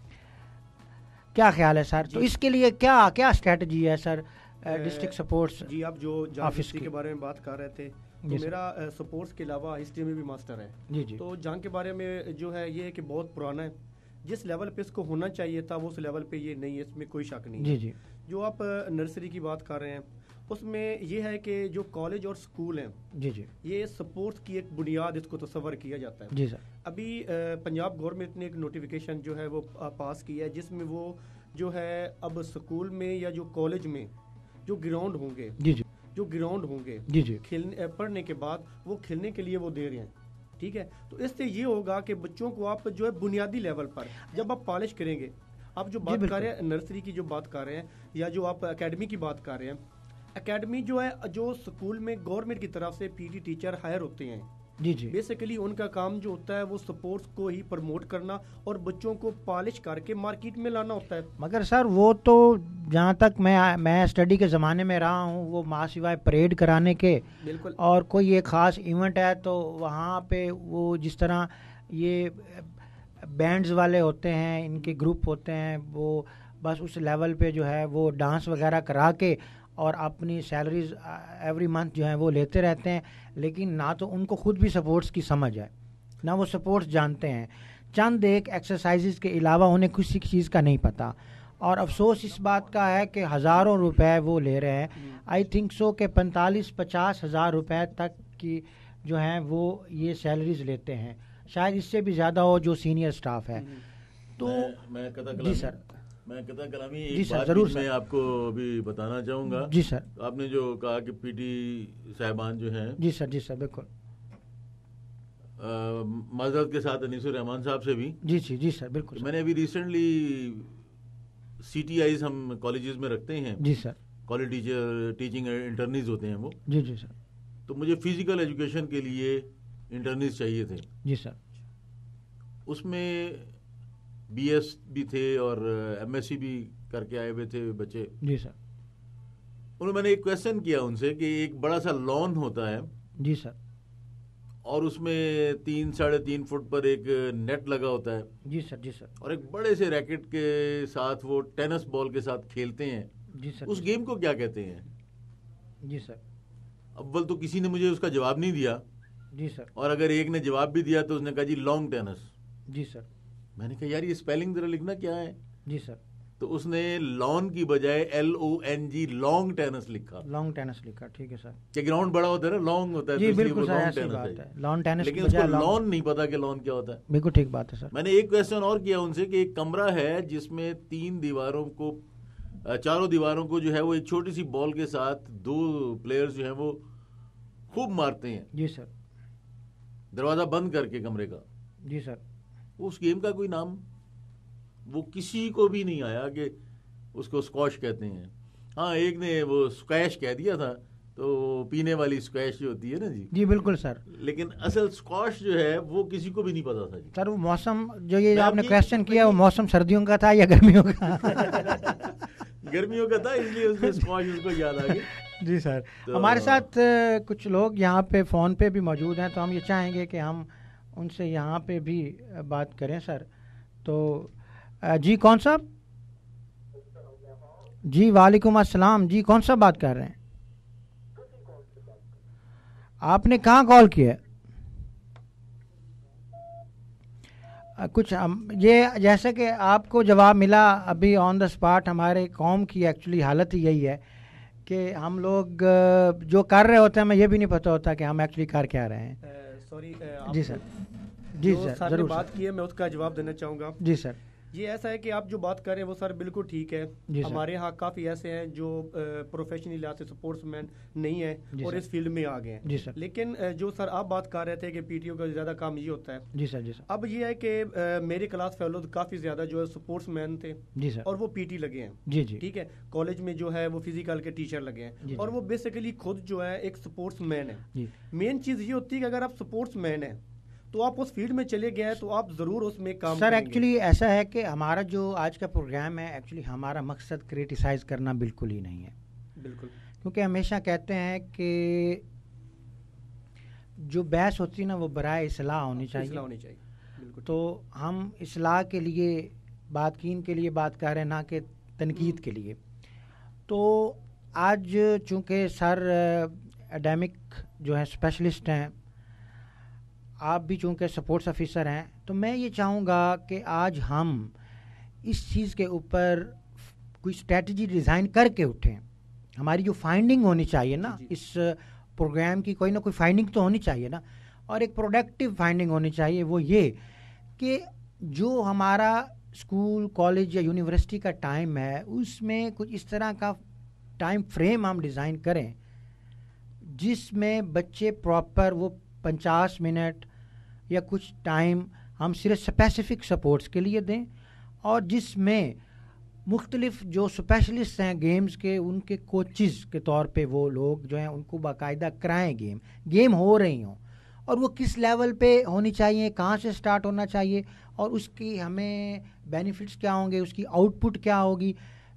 کیا خیال ہے سر؟ تو اس کے لیے کیا اسٹریٹجی ہے سر ڈسٹرکٹ سپورٹس؟ جی، آپ جو ہسٹری کے بارے میں بات کر رہے تھے، تو میرا سپورٹس کے علاوہ ہسٹری میں بھی ماسٹر ہے جی جی۔ تو جنگ کے بارے میں جو ہے یہ کہ بہت پرانا ہے، جس لیول پہ اس کو ہونا چاہیے تھا وہ اس لیول پہ یہ نہیں ہے، اس میں کوئی شک نہیں ہے۔ جی جی۔ جو آپ نرسری کی بات کر رہے ہیں اس میں یہ ہے کہ جو کالج اور سکول ہیں، جی جی، یہ سپورٹس کی ایک بنیاد اس کو تصور کیا جاتا ہے۔ جی سر۔ ابھی پنجاب گورنمنٹ نے ایک نوٹیفیکیشن جو ہے وہ پاس کی ہے، جس میں وہ جو ہے اب سکول میں یا جو کالج میں جو گراؤنڈ ہوں گے، جی جی، جو گراؤنڈ ہوں گے جی جی، کھیلنے پڑھنے کے بعد وہ کھیلنے کے لیے وہ دے رہے ہیں، ٹھیک ہے۔ تو اس سے یہ ہوگا کہ بچوں کو آپ جو ہے بنیادی لیول پر جب آپ پالش کریں گے، آپ جو بات کر رہے ہیں نرسری کی جو بات کر رہے ہیں یا جو آپ اکیڈمی کی بات کر رہے ہیں، اکیڈمی جو ہے جو سکول میں گورنمنٹ کی طرف سے پی ٹی ٹیچر ہائر ہوتے ہیں، جی جی، بیسیکلی ان کا کام جو ہوتا ہے وہ سپورٹس کو ہی پروموٹ کرنا اور بچوں کو پالش کر کے مارکیٹ میں لانا ہوتا ہے۔ مگر سر وہ تو جہاں تک میں اسٹڈی کے زمانے میں رہا ہوں وہ ماں سوائے پریڈ کرانے کے بالکل اور کوئی ایک خاص ایونٹ ہے تو وہاں پہ وہ جس طرح یہ بینڈز والے ہوتے ہیں ان کے گروپ ہوتے ہیں وہ بس اس لیول پہ جو ہے وہ ڈانس وغیرہ کرا کے اور اپنی سیلریز ایوری منتھ جو ہیں وہ لیتے رہتے ہیں، لیکن نہ تو ان کو خود بھی سپورٹس کی سمجھ ہے نہ وہ سپورٹس جانتے ہیں، چند ایک ایکسرسائزز کے علاوہ انہیں کسی چیز کا نہیں پتہ، اور افسوس اس بات کا ہے کہ ہزاروں روپے وہ لے رہے ہیں، آئی تھنک سو کہ 45-50 ہزار روپے تک کی جو ہیں وہ یہ سیلریز لیتے ہیں، شاید اس سے بھی زیادہ ہو جو سینئر اسٹاف ہے. تو جی سر، میں قطع کلامی ایک بات ضرور میں آپ کو ابھی بتانا چاہوں گا. جی سر. آپ نے جو کہا کہ پی ٹی صاحبان جو ہیں، جی سر، جی سر، بالکل معذرت کے ساتھ انیس الرحمان صاحب سے بھی. جی جی جی سر، بالکل. میں نے ابھی ریسنٹلی سی ٹی آئیز ہم کالجز میں رکھتے ہیں. جی سر. کالج ٹیچنگ انٹرنیز ہوتے ہیں وہ. جی جی سر. تو مجھے فزیکل ایجوکیشن کے لیے انٹرنیز چاہیے تھے. جی سر. اس میں بی ایس بھی تھے اور ایم ایس سی بھی کر کے آئے ہوئے تھے بچے. جی سر. میں نے ایک کویشچن کیا ان سے کہ ایک بڑا سا لان ہوتا ہے. جی سر. اور اس میں 3-3.5 فٹ پر ایک نیٹ لگا ہوتا ہے. جی سر. جی سر. اور ایک بڑے سے ریکٹ کے ساتھ وہ ٹینس بال کے ساتھ کھیلتے ہیں. جی سر. اس گیم کو کیا کہتے ہیں؟ جی سر. اول تو کسی نے مجھے اس کا جواب نہیں دیا. جی سر. اور اگر ایک نے جواب بھی دیا تو اس نے کہا جی لانگ ٹینس. جی سر. میں نے کہا یار یہ اسپیلنگ ذرا لکھنا کیا ہے. جی سر. تو اس نے لان کی بجائے LONG لانگ ٹینس لکھا. لانگ ٹینس لکھا. ٹھیک ہے سر. کہ گراؤنڈ بڑا ہوتا ہے نا، لانگ ہوتا ہے. جی بالکل سر، ایسی بات ہے. لان ٹینس لیکن اس کو لان نہیں پتا کہ لان کیا ہوتا ہے. بالکل ٹھیک بات ہے سر. میں نے ایک کویشچن اور کیا ان سے کہ ایک کمرہ ہے جس میں 3 دیواروں کو، 4 دیواروں کو جو ہے وہ ایک چھوٹی سی بال کے ساتھ 2 پلیئرز جو ہیں وہ خوب مارتے ہیں. جی سر. دروازہ بند کر کے کمرے کا. جی سر. اس گیم کا کوئی نام وہ کسی کو بھی نہیں آیا کہ اس کو اسکواش کہتے ہیں. ہاں ایک نے وہ اسکویش کہہ دیا تھا، تو پینے والی اسکویش جو ہوتی ہے نا. جی جی بالکل سر. لیکن اصل اسکواش جو ہے وہ کسی کو بھی نہیں پتا تھا. جی سر وہ موسم جو یہ آپ نے کویشچن کیا وہ موسم سردیوں کا تھا یا گرمیوں کا؟ گرمیوں کا تھا، اس لیے اس میں اسکواش اس کو یاد آ گئی. جی سر. ہمارے ساتھ کچھ لوگ یہاں پہ فون پہ بھی موجود ہیں تو ہم یہ چاہیں گے کہ ہم ان سے یہاں پہ بھی بات کریں سر. تو جی کون صاحب؟ جی وعلیکم السلام. جی کون سا بات کر رہے ہیں؟ آپ نے کہاں کال کیا؟ کچھ یہ جیسے کہ آپ کو جواب ملا ابھی آن دا اسپاٹ. ہمارے قوم کی ایکچولی حالت یہی ہے کہ ہم لوگ جو کر رہے ہوتے ہیں ہمیں یہ بھی نہیں پتہ ہوتا کہ ہم ایکچولی کر کیا رہے ہیں. سوری. جی سر. جی سر ضرور. بات کی ہے میں اس کا جواب دینا چاہوں گا. جی سر. یہ ایسا ہے کہ آپ جو بات کر رہے ہیں وہ سر بالکل ٹھیک ہے. ہمارے ہاں کافی ایسے ہیں جو پروفیشنلی لحاظ سے سپورٹس مین نہیں ہیں اور اس فیلڈ میں آ گئے ہیں. لیکن جو سر آپ بات کر رہے تھے کہ پی ٹی او کا زیادہ کام یہ ہوتا ہے. جی سر. جی سر. اب یہ ہے کہ میرے کلاس فیلوز کافی زیادہ جو ہے سپورٹس مین تھے. جی سر. اور وہ پی ٹی لگے ہیں. جی جی ٹھیک ہے. کالج میں جو ہے وہ فزیکل کے ٹیچر لگے ہیں اور وہ بیسیکلی خود جو ہے ایک سپورٹس مین ہے. مین چیز یہ ہوتی ہے کہ اگر آپ سپورٹس مین ہیں تو آپ اس فیلڈ میں چلے گئے ہیں تو آپ ضرور اس میں کام سر. ایکچولی ایسا ہے کہ ہمارا جو آج کا پروگرام ہے ایکچولی ہمارا مقصد کریٹیسائز کرنا بالکل ہی نہیں ہے. بالکل. کیونکہ ہمیشہ کہتے ہیں کہ جو بحث ہوتی ہے نا وہ برائے اصلاح ہونی چاہیے. بالکل. تو ہم اصلاح کے لیے باتکین کے لیے بات کر رہے ہیں نہ کہ تنقید کے لیے. تو آج چونکہ سر ایڈیمک جو ہے اسپیشلسٹ ہیں، آپ بھی چونکہ سپورٹس آفیسر ہیں، تو میں یہ چاہوں گا کہ آج ہم اس چیز کے اوپر کوئی اسٹریٹجی ڈیزائن کر کے اٹھیں. ہماری جو فائنڈنگ ہونی چاہیے نا اس پروگرام کی، کوئی نہ کوئی فائنڈنگ تو ہونی چاہیے نا، اور ایک پروڈکٹیو فائنڈنگ ہونی چاہیے. وہ یہ کہ جو ہمارا اسکول کالج یا یونیورسٹی کا ٹائم ہے اس میں کچھ اس طرح کا ٹائم فریم ہم ڈیزائن کریں جس میں بچے پراپر وہ 50 منٹ یا کچھ ٹائم ہم صرف اسپیسیفک سپورٹس کے لیے دیں، اور جس میں مختلف جو اسپیشلسٹ ہیں گیمز کے ان کے کوچز کے طور پہ وہ لوگ جو ہیں ان کو باقاعدہ کرائیں گیم ہو رہی ہوں، اور وہ کس لیول پہ ہونی چاہیے، کہاں سے سٹارٹ ہونا چاہیے، اور اس کی ہمیں بینیفٹس کیا ہوں گے، اس کی آؤٹ پٹ کیا ہوگی.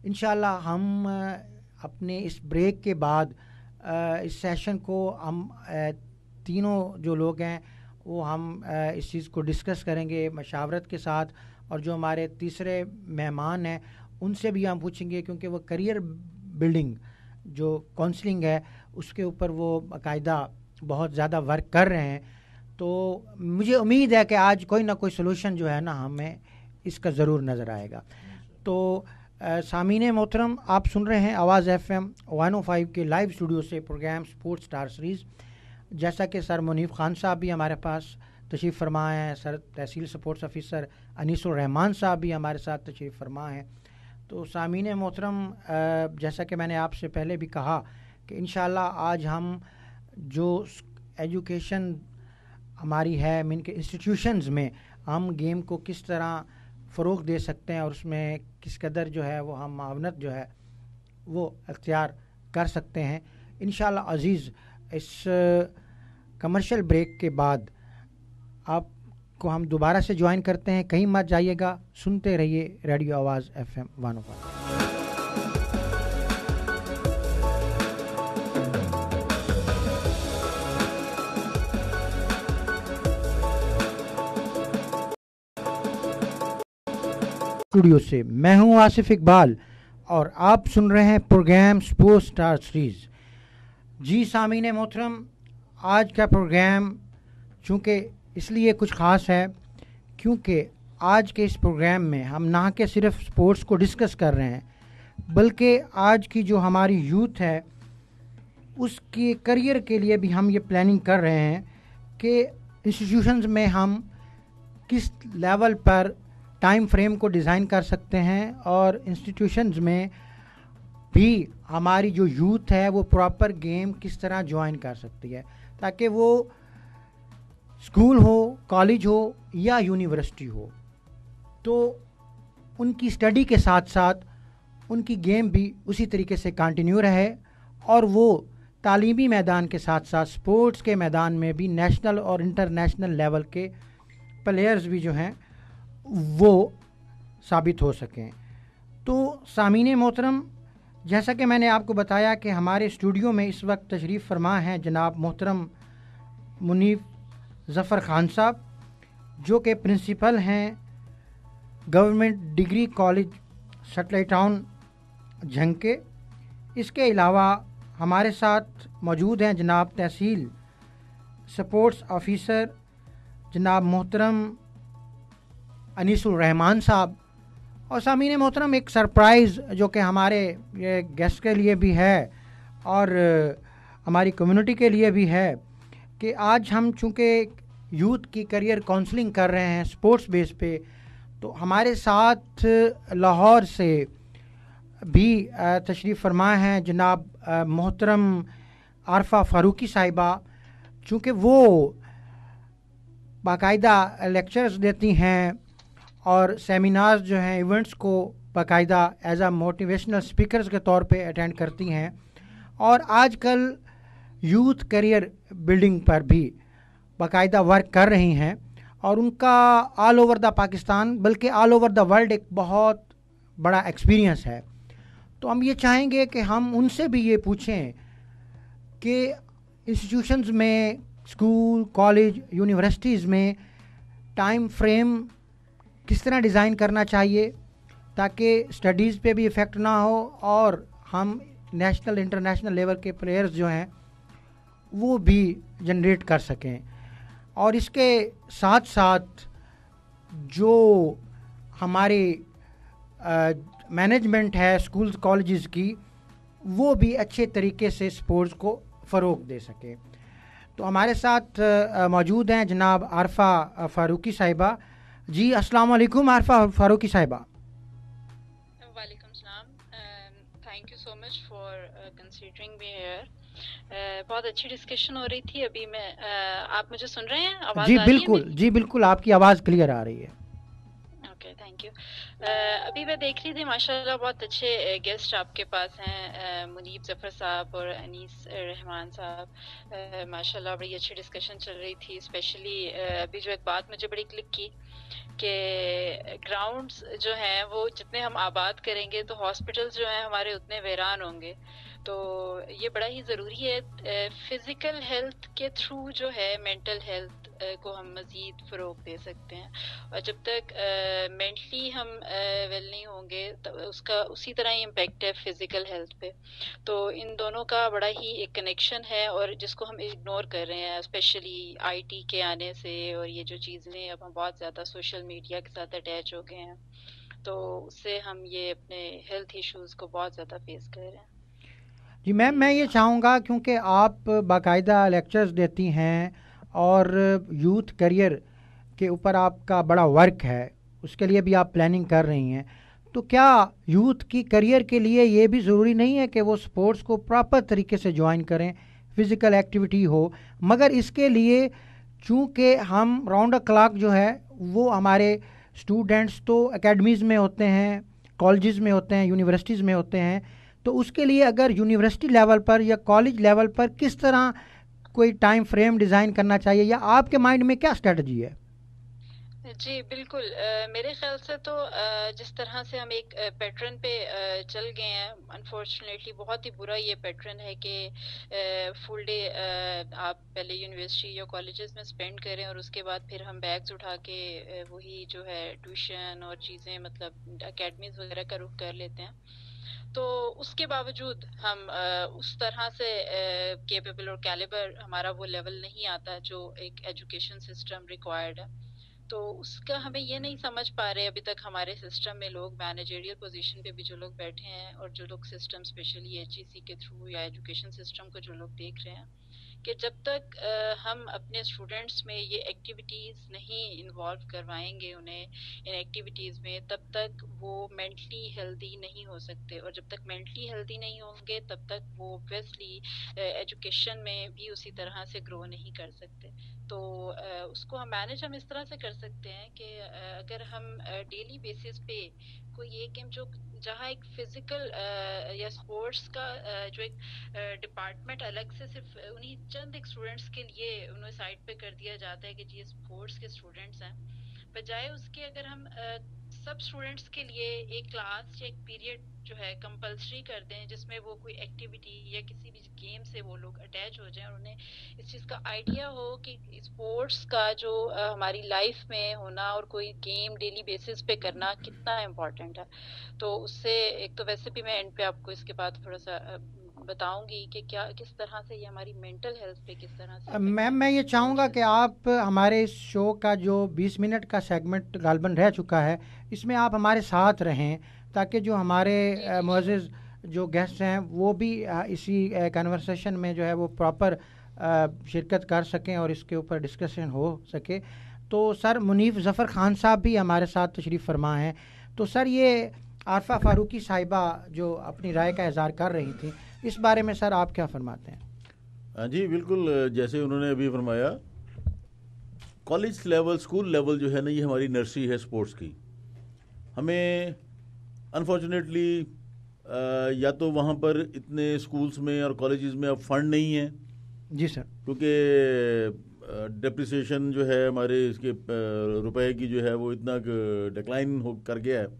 انشاءاللہ ہم اپنے اس بریک کے بعد اس سیشن کو ہم تینوں جو لوگ ہیں وہ ہم اس چیز کو ڈسکس کریں گے مشاورت کے ساتھ, اور جو ہمارے تیسرے مہمان ہیں ان سے بھی ہم پوچھیں گے, کیونکہ وہ کریئر بلڈنگ جو کونسلنگ ہے اس کے اوپر وہ باقاعدہ بہت زیادہ ورک کر رہے ہیں. تو مجھے امید ہے کہ آج کوئی نہ کوئی سلوشن جو ہے نا ہمیں اس کا ضرور نظر آئے گا. تو سامعین محترم, آپ سن رہے ہیں آواز FM 105 کے لائیو اسٹوڈیو سے پروگرام اسپورٹس اسٹار سیریز. جیسا کہ سر منیف خان صاحب بھی ہمارے پاس تشریف فرما ہیں, سر تحصیل سپورٹس آفیسر انیس الرحمان صاحب بھی ہمارے ساتھ تشریف فرما ہیں. تو سامعین محترم, جیسا کہ میں نے آپ سے پہلے بھی کہا کہ انشاءاللہ آج ہم جو ایجوکیشن ہماری ہے ان کے انسٹیٹیوشنز میں ہم گیم کو کس طرح فروغ دے سکتے ہیں اور اس میں کس قدر جو ہے وہ ہم معاونت جو ہے وہ اختیار کر سکتے ہیں انشاءاللہ. عزیز, اس کمرشل بریک کے بعد آپ کو ہم دوبارہ سے جوائن کرتے ہیں, کہیں مت جائیے گا, سنتے رہیے ریڈیو آواز FM 105. اسٹوڈیو سے میں ہوں آصف اقبال اور آپ سن رہے ہیں پروگرام اسپورٹس اسٹار سیریز. جی سامعین محترم, آج کا پروگرام چونکہ اس لیے کچھ خاص ہے کیونکہ آج کے اس پروگرام میں ہم نہ کہ صرف اسپورٹس کو ڈسکس کر رہے ہیں بلکہ آج کی جو ہماری یوتھ ہے اس کے کریئر کے لیے بھی ہم یہ پلاننگ کر رہے ہیں کہ انسٹیٹیوشنز میں ہم کس لیول پر ٹائم فریم کو ڈیزائن کر سکتے ہیں اور انسٹیٹیوشنز میں بھی ہماری جو یوتھ ہے وہ پراپر گیم کس طرح جوائن کر سکتی ہے تاکہ وہ اسکول ہو, کالج ہو یا یونیورسٹی ہو تو ان کی اسٹڈی کے ساتھ ساتھ ان کی گیم بھی اسی طریقے سے کنٹینیو رہے اور وہ تعلیمی میدان کے ساتھ ساتھ اسپورٹس کے میدان میں بھی نیشنل اور انٹرنیشنل لیول کے پلیئرز بھی جو ہیں وہ ثابت ہو سکیں. تو سامعین محترم, جیسا کہ میں نے آپ کو بتایا کہ ہمارے اسٹوڈیو میں اس وقت تشریف فرما ہیں جناب محترم منیف ظفر خان صاحب جو کہ پرنسپل ہیں government degree college satellite town Jhang کے. اس کے علاوہ ہمارے ساتھ موجود ہیں جناب تحصیل سپورٹس آفیسر جناب محترم انیس الرحمان صاحب. اور سامعین محترم, ایک سرپرائز جو کہ ہمارے یہ گیسٹ کے لیے بھی ہے اور ہماری کمیونٹی کے لیے بھی ہے کہ آج ہم چونکہ یوتھ کی کریئر کونسلنگ کر رہے ہیں اسپورٹس بیس پہ, تو ہمارے ساتھ لاہور سے بھی تشریف فرما ہیں جناب محترم عارفہ فاروقی صاحبہ, چونکہ وہ باقاعدہ لیکچرز دیتی ہیں اور سیمینارز جو ہیں ایونٹس کو باقاعدہ ایز اے موٹیویشنل اسپیکرز کے طور پہ اٹینڈ کرتی ہیں اور آج کل یوتھ کریئر بلڈنگ پر بھی باقاعدہ ورک کر رہی ہیں اور ان کا آل اوور دا پاکستان بلکہ آل اوور دا ورلڈ ایک بہت بڑا ایکسپیرینس ہے. تو ہم یہ چاہیں گے کہ ہم ان سے بھی یہ پوچھیں کہ انسٹیٹیوشنز میں, اسکول, کالج, یونیورسٹیز میں ٹائم فریم کس طرح ڈیزائن کرنا چاہیے تاکہ اسٹڈیز پہ بھی افیکٹ نہ ہو اور ہم نیشنل انٹرنیشنل لیول کے پلیئرز جو ہیں وہ بھی جنریٹ کر سکیں. اور اس کے ساتھ ساتھ جو ہماری مینجمنٹ ہے اسکولز کالجز کی وہ بھی اچھے طریقے سے اسپورٹس کو فروغ دے سکے. تو ہمارے ساتھ موجود ہیں جناب عارفہ فاروقی صاحبہ. جی السلام علیکم عارفہ فاروقی صاحبہ. وعلیکم السلام. Thank you so much for considering me here. بہت اچھی ڈسکشن ہو رہی تھی ابھی. میں آپ مجھے سن رہے ہیں؟ آواز جی آ رہی ہے؟ بالکل, جی بالکل, آپ کی آواز کلیئر آ رہی ہے. Okay thank you. ابھی میں دیکھ رہی تھی ماشاءاللہ بہت اچھے گیسٹ آپ کے پاس ہیں, منیف ظفر صاحب اور انیس رحمان صاحب. ماشاءاللہ بڑی اچھی ڈسکشن چل رہی تھی. اسپیشلی ابھی جو ایک بات مجھے بڑی کلک کی کہ گراؤنڈس جو ہیں وہ جتنے ہم آباد کریں گے تو ہاسپٹلس جو ہیں ہمارے اتنے ویران ہوں گے. تو یہ بڑا ہی ضروری ہے. فزیکل ہیلتھ کے تھرو جو ہے مینٹل ہیلتھ کو ہم مزید فروغ دے سکتے ہیں, اور جب تک مینٹلی ہم ویل نہیں ہوں گے تو اس کا اسی طرح ہی امپیکٹ ہے فزیکل ہیلتھ پہ. تو ان دونوں کا بڑا ہی ایک کنیکشن ہے, اور جس کو ہم اگنور کر رہے ہیں اسپیشلی آئی ٹی کے آنے سے, اور یہ جو چیزیں اب ہم بہت زیادہ سوشل میڈیا کے ساتھ اٹیچ ہو گئے ہیں, تو اس سے ہم یہ اپنے ہیلتھ ایشوز کو بہت زیادہ فیس کر رہے ہیں. جی میم, میں یہ چاہوں گا کیونکہ آپ باقاعدہ لیکچرز دیتی ہیں اور یوتھ کیریئر کے اوپر آپ کا بڑا ورک ہے, اس کے لیے بھی آپ پلاننگ کر رہی ہیں, تو کیا یوتھ کی کیریئر کے لیے یہ بھی ضروری نہیں ہے کہ وہ سپورٹس کو پراپر طریقے سے جوائن کریں, فزیکل ایکٹیویٹی ہو, مگر اس کے لیے چونکہ ہم راؤنڈ کلاک جو ہے وہ ہمارے اسٹوڈنٹس تو اکیڈمیز میں ہوتے ہیں, کالجز میں ہوتے ہیں, یونیورسٹیز میں ہوتے ہیں, تو اس کے لیے اگر یونیورسٹی لیول پر یا کالج لیول پر کس طرح کوئی ٹائم فریم ڈیزائن کرنا چاہیے, یا آپ کے مائنڈ میں کیا اسٹریٹجی ہے؟ جی بالکل, میرے خیال سے تو جس طرح سے ہم ایک پیٹرن پہ چل گئے ہیں, انفارچونیٹلی بہت ہی برا یہ پیٹرن ہے کہ فل ڈے آپ پہلے یونیورسٹی یا کالجز میں اسپینڈ کریں اور اس کے بعد پھر ہم بیگز اٹھا کے وہی جو ہے ٹیوشن اور چیزیں مطلب اکیڈمیز وغیرہ کا رخ کر لیتے ہیں. تو اس کے باوجود ہم اس طرح سے کیپیبل اور کیلیبر ہمارا وہ لیول نہیں آتا جو ایک ایجوکیشن سسٹم ریکوائرڈ ہے. تو اس کا ہمیں یہ نہیں سمجھ پا رہے ابھی تک ہمارے سسٹم میں لوگ, مینیجریل پوزیشن پہ بھی جو لوگ بیٹھے ہیں اور جو لوگ system specially H E C کے تھرو یا ایجوکیشن سسٹم کو جو لوگ دیکھ رہے ہیں, کہ جب تک ہم اپنے اسٹوڈنٹس میں یہ ایکٹیویٹیز نہیں انوالو کروائیں گے انہیں ان ایکٹیویٹیز میں, تب تک وہ مینٹلی ہیلدی نہیں ہو سکتے, اور جب تک مینٹلی ہیلدی نہیں ہوں گے تب تک وہ اوبویسلی ایجوکیشن میں بھی اسی طرح سے گرو نہیں کر سکتے. تو اس کو ہم مینیج ہم اس طرح سے کر سکتے ہیں کہ اگر ہم ڈیلی بیسس پہ کوئی ایک جو جہاں ایک فزیکل یا اسپورٹس کا جو ایک ڈپارٹمنٹ الگ سے صرف انہیں چند ایک اسٹوڈنٹس کے لیے انہیں سائڈ پہ کر دیا جاتا ہے کہ جی اسپورٹس کے اسٹوڈنٹس ہیں, بجائے اس کے اگر ہم سب اسٹوڈنٹس کے لیے ایک کلاس یا ایک پیریڈ جو ہے کمپلسری کر دیں جس میں وہ کوئی ایکٹیویٹی یا کسی بھی گیم سے وہ لوگ اٹیچ ہو جائیں اور انہیں اس چیز کا آئیڈیا ہو کہ اسپورٹس کا جو ہماری لائف میں ہونا اور کوئی گیم ڈیلی بیسس پہ کرنا کتنا امپورٹنٹ ہے. تو اس سے ایک تو ویسے بھی میں اینڈ پہ آپ کو اس کے بعد تھوڑا سا بتاؤں گی کہ کیا کس طرح سے یہ ہماری مینٹل ہیلتھ پہ کس طرح سے. میم میں یہ چاہوں گا کہ آپ ہمارے اس شو کا جو 20 منٹ کا سیگمنٹ غالباً رہ چکا ہے, اس میں آپ ہمارے ساتھ رہیں تاکہ جو ہمارے معزز جو گیسٹ ہیں وہ بھی اسی کنورسیشن میں جو ہے وہ پراپر شرکت کر سکیں اور اس کے اوپر ڈسکشن ہو سکے. تو سر منیف ظفر خان صاحب بھی ہمارے ساتھ تشریف فرما ہیں. تو سر یہ عارفہ فاروقی صاحبہ جو اپنی رائے کا اظہار کر رہی تھیں, اس بارے میں سر آپ کیا فرماتے ہیں؟ ہاں جی بالکل, جیسے انہوں نے ابھی فرمایا کالج لیول اسکول لیول جو ہے نا یہ ہماری نرسری ہے اسپورٹس کی. ہمیں انفارچونیٹلی یا تو وہاں پر اتنے اسکولس میں اور کالجز میں اب فنڈ نہیں ہیں. جی سر, کیونکہ ڈپریسیشن جو ہے ہمارے اس کے روپے کی جو ہے وہ اتنا ڈکلائن ہو کر گیا ہے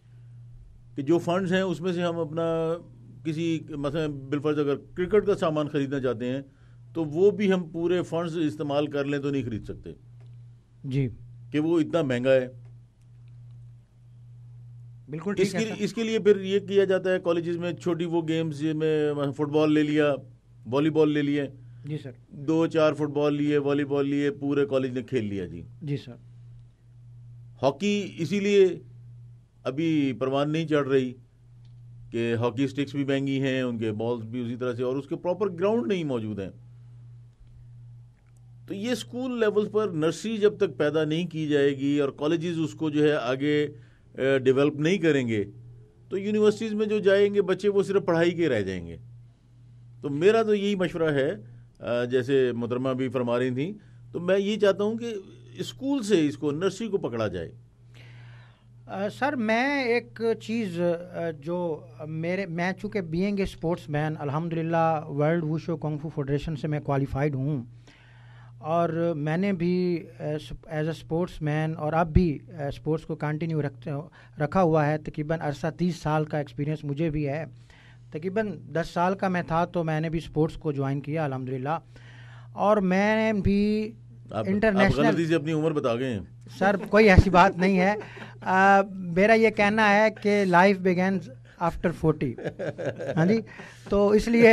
کہ جو فنڈز ہیں اس میں سے ہم اپنا کسی مثلا بالفرض اگر کرکٹ کا سامان خریدنا چاہتے ہیں تو وہ بھی ہم پورے فنڈز استعمال کر لیں تو نہیں خرید سکتے جی, کہ وہ اتنا مہنگا ہے. بالکل اس کے لیے پھر یہ کیا جاتا ہے کالجز میں چھوٹی وہ گیمز میں فٹ بال لے لیا, والی بال لے لیے. جی سر, 2-4 فٹ بال لیے, والی بال لیے, پورے کالج نے کھیل لیا. جی سر. ہاکی اسی لیے ابھی پروان نہیں چڑھ رہی کہ ہاکی سٹکس بھی مہنگی ہیں, ان کے بالز بھی اسی طرح سے, اور اس کے پراپر گراؤنڈ نہیں موجود ہیں. تو یہ اسکول لیول پر نرسری جب تک پیدا نہیں کی جائے گی اور کالجز اس کو جو ہے آگے ڈیولپ نہیں کریں گے تو یونیورسٹیز میں جو جائیں گے بچے وہ صرف پڑھائی کے رہ جائیں گے. تو میرا تو یہی مشورہ ہے, جیسے محترمہ بھی فرما رہی تھیں, تو میں یہ چاہتا ہوں کہ اسکول سے اس کو نرسری کو پکڑا جائے. سر میں ایک چیز جو میں چونکہ بینگ اے اسپورٹس مین الحمدللہ world wushu kung fu federation سے میں کوالیفائڈ ہوں، اور میں نے بھی ایز اے اسپورٹس مین اور اب بھی اسپورٹس کو کنٹینیو رکھا ہوا ہے. تقریباً عرصہ 30 سال کا ایکسپیرینس مجھے بھی ہے. تقریباً 10 سال کا میں تھا تو میں نے بھی اسپورٹس کو جوائن کیا الحمدللہ. اور میں بھی انٹرنیشنل سے اپنی عمر بتا گئے ہیں سر، کوئی ایسی بات نہیں ہے. میرا یہ کہنا ہے کہ لائف بگینز آفٹر 40. ہاں جی، تو اس لیے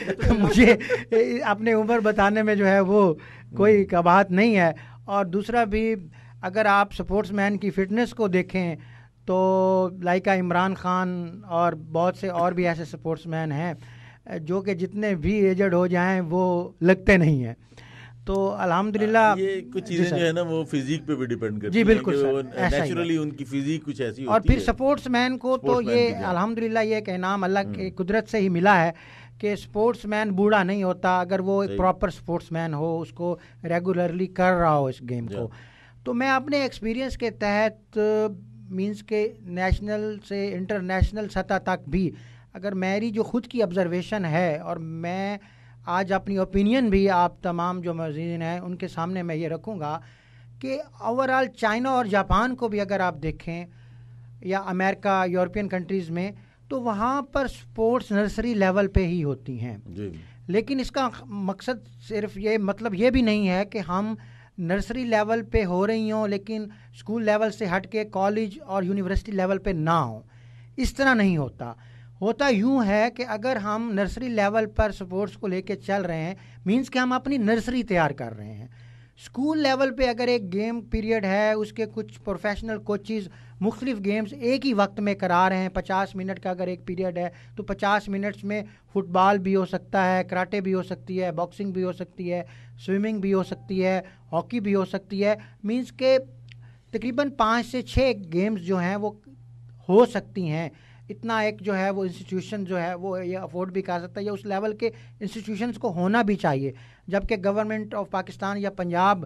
مجھے اپنے عمر بتانے میں جو ہے وہ کوئی کباہت نہیں ہے. اور دوسرا بھی اگر آپ سپورٹس مین کی فٹنس کو دیکھیں تو لائکا عمران خان اور بہت سے اور بھی ایسے سپورٹس مین ہیں جو کہ جتنے بھی ایجڈ ہو جائیں وہ لگتے نہیں ہیں. تو الحمدللہ یہ کچھ چیزیں جو ہے نا وہ فزیک پہ بھی ڈیپینڈ کرتی ہیں. جی بالکل سر، نیچرلی ان کی فزیک کچھ ایسی ہوتی ہے. اور پھر سپورٹس مین کو تو یہ الحمدللہ یہ ایک انعام اللہ کی قدرت سے ہی ملا ہے کہ سپورٹس مین بوڑھا نہیں ہوتا اگر وہ ایک پراپر سپورٹس مین ہو، اس کو ریگولرلی کر رہا ہو اس گیم کو. تو میں اپنے ایکسپیرینس کے تحت مینس کہ نیشنل سے انٹرنیشنل سطح تک بھی اگر میری جو خود کی آبزرویشن ہے، اور میں آج اپنی اوپینین بھی آپ تمام جو موجودین ہیں ان کے سامنے میں یہ رکھوں گا کہ اوور آل چائنا اور جاپان کو بھی اگر آپ دیکھیں یا امریکہ، یورپین کنٹریز میں، تو وہاں پر سپورٹس نرسری لیول پہ ہی ہوتی ہیں. لیکن اس کا مقصد صرف یہ مطلب یہ بھی نہیں ہے کہ ہم نرسری لیول پہ ہو رہی ہوں لیکن اسکول لیول سے ہٹ کے کالج اور یونیورسٹی لیول پہ نہ ہوں. اس طرح نہیں ہوتا. ہوتا یوں ہے کہ اگر ہم نرسری لیول پر سپورٹس کو لے کے چل رہے ہیں مینس کہ ہم اپنی نرسری تیار کر رہے ہیں. اسکول لیول پہ اگر ایک گیم پیریڈ ہے، اس کے کچھ پروفیشنل کوچز مختلف گیمز ایک ہی وقت میں کرا رہے ہیں. 50 منٹ کا اگر ایک پیریڈ ہے تو 50 منٹس میں فٹ بال بھی ہو سکتا ہے، کراٹے بھی ہو سکتی ہے، باکسنگ بھی ہو سکتی ہے، سوئمنگ بھی ہو سکتی ہے، ہاکی بھی ہو سکتی ہے. مینس کہ تقریباً 5 سے 6 گیمز جو ہیں وہ ہو سکتی ہیں. اتنا ایک جو ہے وہ انسٹیٹیوشن جو ہے وہ یہ افورڈ بھی کر سکتا ہے، یا اس لیول کے انسٹیٹیوشنز کو ہونا بھی چاہیے. جبکہ گورنمنٹ آف پاکستان یا پنجاب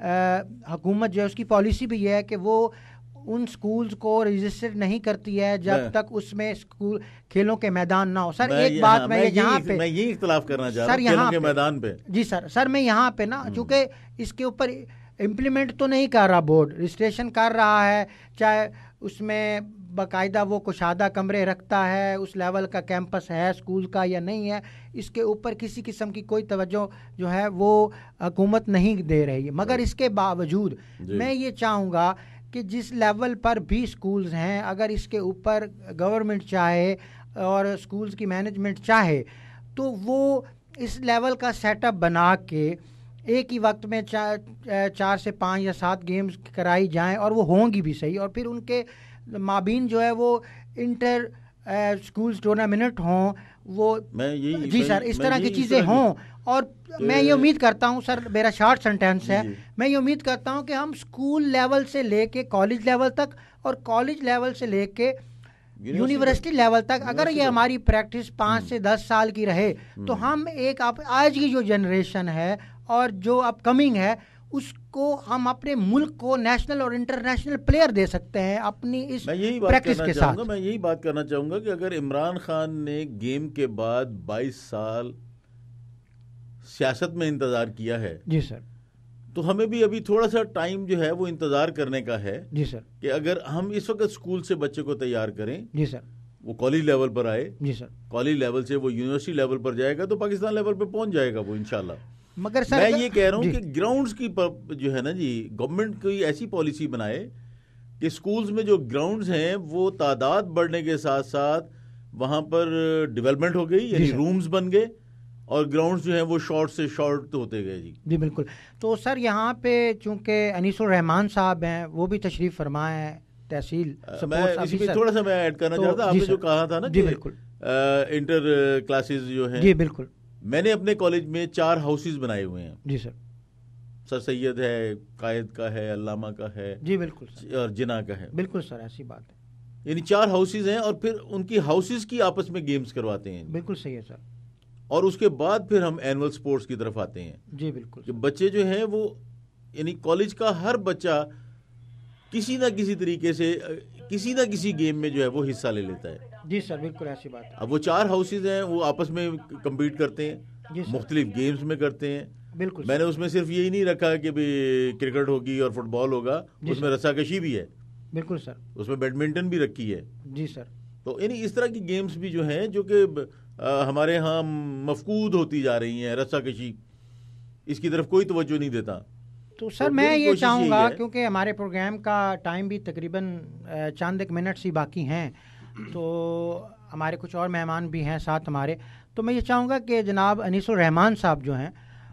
حکومت جو ہے اس کی پالیسی بھی یہ ہے کہ وہ ان سکولز کو رجسٹر نہیں کرتی ہے جب تک اس میں اسکول کھیلوں کے میدان نہ ہو. سر ایک بات میں یہاں پہ میں یہی اختلاف کرنا چاہ رہا ہوں کھیلوں کے میدان پہ. جی سر میں یہاں پہ نا چونکہ اس کے اوپر امپلیمنٹ تو نہیں کر رہا بورڈ، رجسٹریشن کر رہا ہے، چاہے اس میں باقاعدہ وہ کشادہ کمرے رکھتا ہے، اس لیول کا کیمپس ہے اسکول کا یا نہیں ہے، اس کے اوپر کسی قسم کی کوئی توجہ جو ہے وہ حکومت نہیں دے رہی ہے. مگر اس کے باوجود میں یہ چاہوں گا کہ جس لیول پر بھی اسکولز ہیں اگر اس کے اوپر گورنمنٹ چاہے اور اسکولز کی مینجمنٹ چاہے تو وہ اس لیول کا سیٹ اپ بنا کے ایک ہی وقت میں 4 سے 5 یا 7 گیمز کرائی جائیں، اور وہ ہوں گی بھی صحیح، اور پھر ان کے مابین جو ہے وہ انٹر اسکولز ٹورنامنٹ ہوں وہ. جی سر اس طرح کی چیزیں ہوں. اور میں یہ امید کرتا ہوں سر، میرا شارٹ سینٹینس ہے، میں یہ امید کرتا ہوں کہ ہم اسکول لیول سے لے کے کالج لیول تک اور کالج لیول سے لے کے یونیورسٹی لیول تک اگر یہ ہماری پریکٹس 5 سے 10 سال کی رہے تو ہم ایک آج کی جو جنریشن ہے اور جو اپ کمنگ ہے اس کو ہم اپنے ملک کو نیشنل اور انٹرنیشنل پلیئر دے سکتے ہیں اپنی اس پریکٹس کے ساتھ. میں یہی بات کرنا چاہوں گا کہ اگر عمران خان نے گیم کے بعد 22 سال سیاست میں انتظار کیا ہے جی سر، تو ہمیں بھی ابھی تھوڑا سا ٹائم جو ہے وہ انتظار کرنے کا ہے. جی سر، کہ اگر ہم اس وقت اسکول سے بچے کو تیار کریں، جی سر، وہ کالج لیول پر آئے، جی سر، کالج لیول سے وہ یونیورسٹی لیول پر جائے گا تو پاکستان لیول پہ پہنچ جائے گا وہ انشاءاللہ. مگر سر میں یہ کہہ رہا ہوں کہ گراؤنڈز کی جو ہے نا جی گورنمنٹ کوئی ایسی پالیسی بنائے کہ اسکولز میں جو گراؤنڈز ہیں وہ تعداد بڑھنے کے ساتھ ساتھ وہاں پر ڈیولپمنٹ ہو گئی، یعنی رومز بن گئے اور گراؤنڈز جو ہیں وہ شارٹ سے شارٹ ہوتے گئے. جی بالکل. تو سر یہاں پہ چونکہ انیس الرحمان صاحب ہیں وہ بھی تشریف فرما ہے تحصیل سپورٹس آفیسر. تھوڑا سا میں ایڈ کرنا چاہتا آپ نے جو کہا تھا نا جی بالکل انٹر کلاسز جو ہیں، جی بالکل میں نے اپنے کالج میں 4 ہاؤسز بنائے ہوئے ہیں. جی سر، سر سید ہے، قائد کا ہے، علامہ کا ہے، جی بالکل اور جناح کا ہے. بالکل سر ایسی بات ہے. یعنی 4 ہاؤسز ہیں اور پھر ان کی ہاؤسز کی آپس میں گیمز کرواتے ہیں. بالکل صحیح ہے سر. اور اس کے بعد پھر ہم اینول سپورٹس کی طرف آتے ہیں. جی بالکل. کہ بچے جو ہیں وہ یعنی کالج کا ہر بچہ کسی نہ کسی طریقے سے کسی نہ کسی گیم میں جو ہے وہ حصہ لے لیتا ہے. جی سر بالکل ایسی بات ہے. اب وہ 4 ہاؤسز ہیں, وہ آپس میں کمپیٹ کرتے ہیں, مختلف گیمز میں کرتے ہیں. بالکل میں نے اس میں صرف یہی نہیں رکھا کہ کرکٹ ہوگی اور فٹ بال ہوگا, اس میں رسا کشی بھی ہے. بالکل سر. اس میں بیڈمنٹن بھی رکھی ہے. جی سر. تو یعنی اس طرح کی گیمز بھی جو ہیں جو کہ ہمارے ہاں مفقود ہوتی جا رہی ہیں. رسا کشی, اس کی طرف کوئی توجہ نہیں دیتا. تو سر میں یہ چاہوں گا, کیونکہ ہمارے پروگرام کا ٹائم بھی تقریباً چند ایک منٹس ہی باقی ہیں, تو ہمارے کچھ اور مہمان بھی ہیں ساتھ ہمارے, تو میں یہ چاہوں گا کہ جناب انیس الرحمان صاحب جو ہیں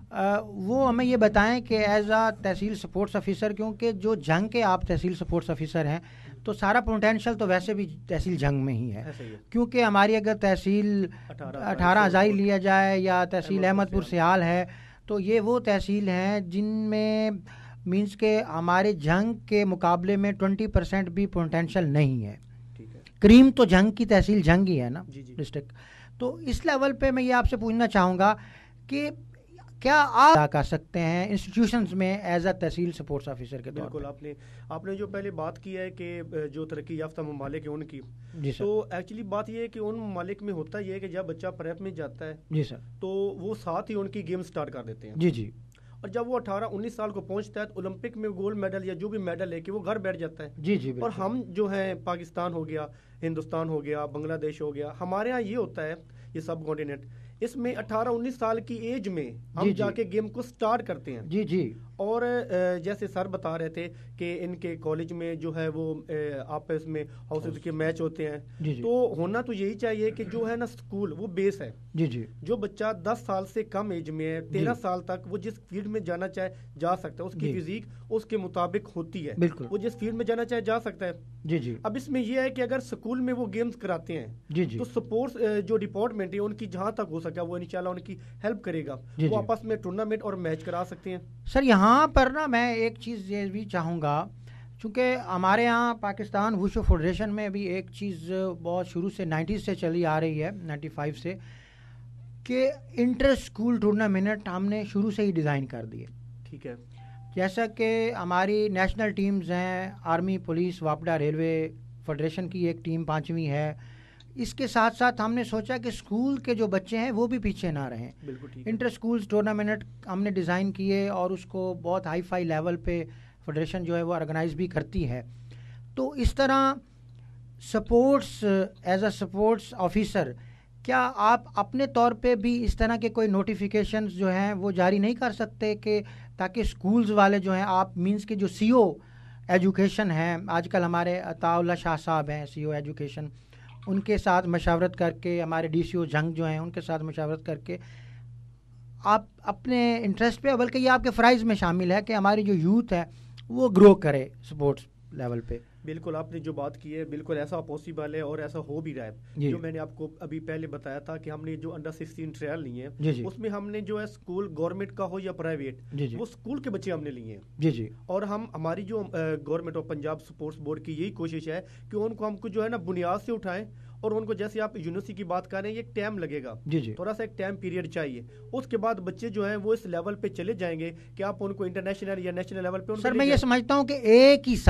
وہ ہمیں یہ بتائیں کہ as a tehsil sports officer, کیونکہ جو جھنگ کے آپ تحصیل سپورٹس آفیسر ہیں تو سارا پوٹینشیل تو ویسے بھی تحصیل جھنگ میں ہی ہے, کیونکہ ہماری اگر تحصیل 18 ہزاری لیا جائے یا تحصیل احمد پور سیال ہے, تو یہ وہ تحصیل ہیں جن میں مینس کہ ہمارے جھنگ کے مقابلے میں 20% بھی پوٹینشیل نہیں ہے. کریم تو جھنگ کی تحصیل جھنگ ہی ہے نا ڈسٹرکٹ. تو اس لیول پہ میں یہ آپ سے پوچھنا چاہوں گا کہ کیا آپ کر سکتے ہیں انسٹیٹیوشنز میں as a tehsil sports officer کے طور پر؟ بالکل آپ نے جو پہلے بات کی ہے کہ جو ترقی یافتہ ممالک ہیں ان کی, جی سر, تو ایکچولی بات یہ ہے کہ ان ممالک میں ہوتا یہ ہے کہ جب بچہ پریپ میں جاتا ہے, جی سر, تو وہ ساتھ ہی ان کی گیم سٹارٹ کر دیتے ہیں. جی جی. اور جب وہ 18-19 سال کو پہنچتا ہے تو اولمپک میں گولڈ میڈل یا جو بھی میڈل ہے کہ وہ گھر بیٹھ جاتا ہے. جی جی. اور ہم جو ہیں پاکستان ہو گیا, ہندوستان ہو گیا, بنگلہ دیش ہو گیا, ہمارے یہاں یہ ہوتا ہے یہ سب کانٹیننٹ, اس میں 18-19 سال کی ایج میں ہم جا کے گیم کو سٹارٹ کرتے ہیں. جی جی. اور جیسے سر بتا رہے تھے کہ ان کے کالج میں جو ہے وہ آپس میں ہاؤسز کے میچ ہوتے ہیں, تو ہونا تو یہی چاہیے کہ جو ہے نا اسکول وہ بیس ہے. جی جی. جو بچہ 10 سال سے کم ایج میں ہے, 13 سال تک وہ جس فیلڈ میں جانا چاہے جا سکتا ہے, اس کی فزیک اس کے مطابق ہوتی ہے, وہ جس فیلڈ میں جانا چاہے جا سکتا ہے. جی جی. اب اس میں یہ ہے کہ اگر اسکول میں وہ گیمز کراتے ہیں, جی جی, تو سپورٹس جو ڈپارٹمنٹ ہے ان کی جہاں تک ہو سکا وہ انشاءاللہ ان کی ہیلپ کرے گا, وہ آپس میں ٹورنامنٹ اور میچ کرا سکتے ہیں. سر یہاں پر نا میں ایک چیز یہ بھی چاہوں گا, چونکہ ہمارے ہاں پاکستان وشو فیڈریشن میں بھی ایک چیز بہت شروع سے 90s سے چلی آ رہی ہے, 95 سے, کہ انٹر اسکول ٹورنامنٹ ہم نے شروع سے ہی ڈیزائن کر دیے. ٹھیک ہے. جیسا کہ ہماری نیشنل ٹیمز ہیں, آرمی, پولیس, واپڈا, ریلوے فیڈریشن کی ایک ٹیم 5ویں ہے, اس کے ساتھ ساتھ ہم نے سوچا کہ اسکول کے جو بچے ہیں وہ بھی پیچھے نہ رہیں. انٹر اسکولز ٹورنامنٹ ہم نے ڈیزائن کیے اور اس کو بہت ہائی فائی لیول پہ فیڈریشن جو ہے وہ آرگنائز بھی کرتی ہے. تو اس طرح sports as a sports officer کیا آپ اپنے طور پہ بھی اس طرح کے کوئی نوٹیفیکیشنز جو ہیں وہ جاری نہیں کر سکتے کہ تاکہ اسکولز والے جو ہیں, آپ مینس کے جو سی او ایجوکیشن ہیں, آج کل ہمارے عطاء اللہ شاہ صاحب ہیں سی او ایجوکیشن, ان کے ساتھ مشاورت کر کے, ہمارے ڈی سی او جھنگ جو ہیں ان کے ساتھ مشاورت کر کے آپ اپنے انٹرسٹ پہ, بلکہ یہ آپ کے فرائض میں شامل ہے کہ ہماری جو یوتھ ہے وہ گرو کرے سپورٹس لیول پہ. بالکل آپ نے جو بات کی ہے بالکل ایسا پاسبل ہے اور ایسا ہو بھی رہا ہے. جو میں نے آپ کو ابھی پہلے بتایا تھا کہ ہم نے جو انڈر 16 ٹرائل لیے ہیں, اس میں ہم نے جو ہے اسکول گورنمنٹ کا ہو یا پرائیویٹ, وہ اسکول کے بچے ہم نے لیے ہیں. جی جی. اور ہماری جو government of Punjab sports board کی یہی کوشش ہے کہ ان کو ہم کو جو ہے نا بنیاد سے اٹھائیں, اور ان کو جیسے آپ یونیورسٹی کی بات کر رہے ہیں یہ ایک ٹائم لگے گا, تھوڑا سا ایک ٹائم پیریڈ چاہیے. اس کے بعد بچے جو ہیں وہ اس لیول پہ چلے جائیں گے کہ آپ ان کو انٹرنیشنل یا نیشنل لیول پہ. سر میں یہ سمجھتا ہوں کہ ایک ہی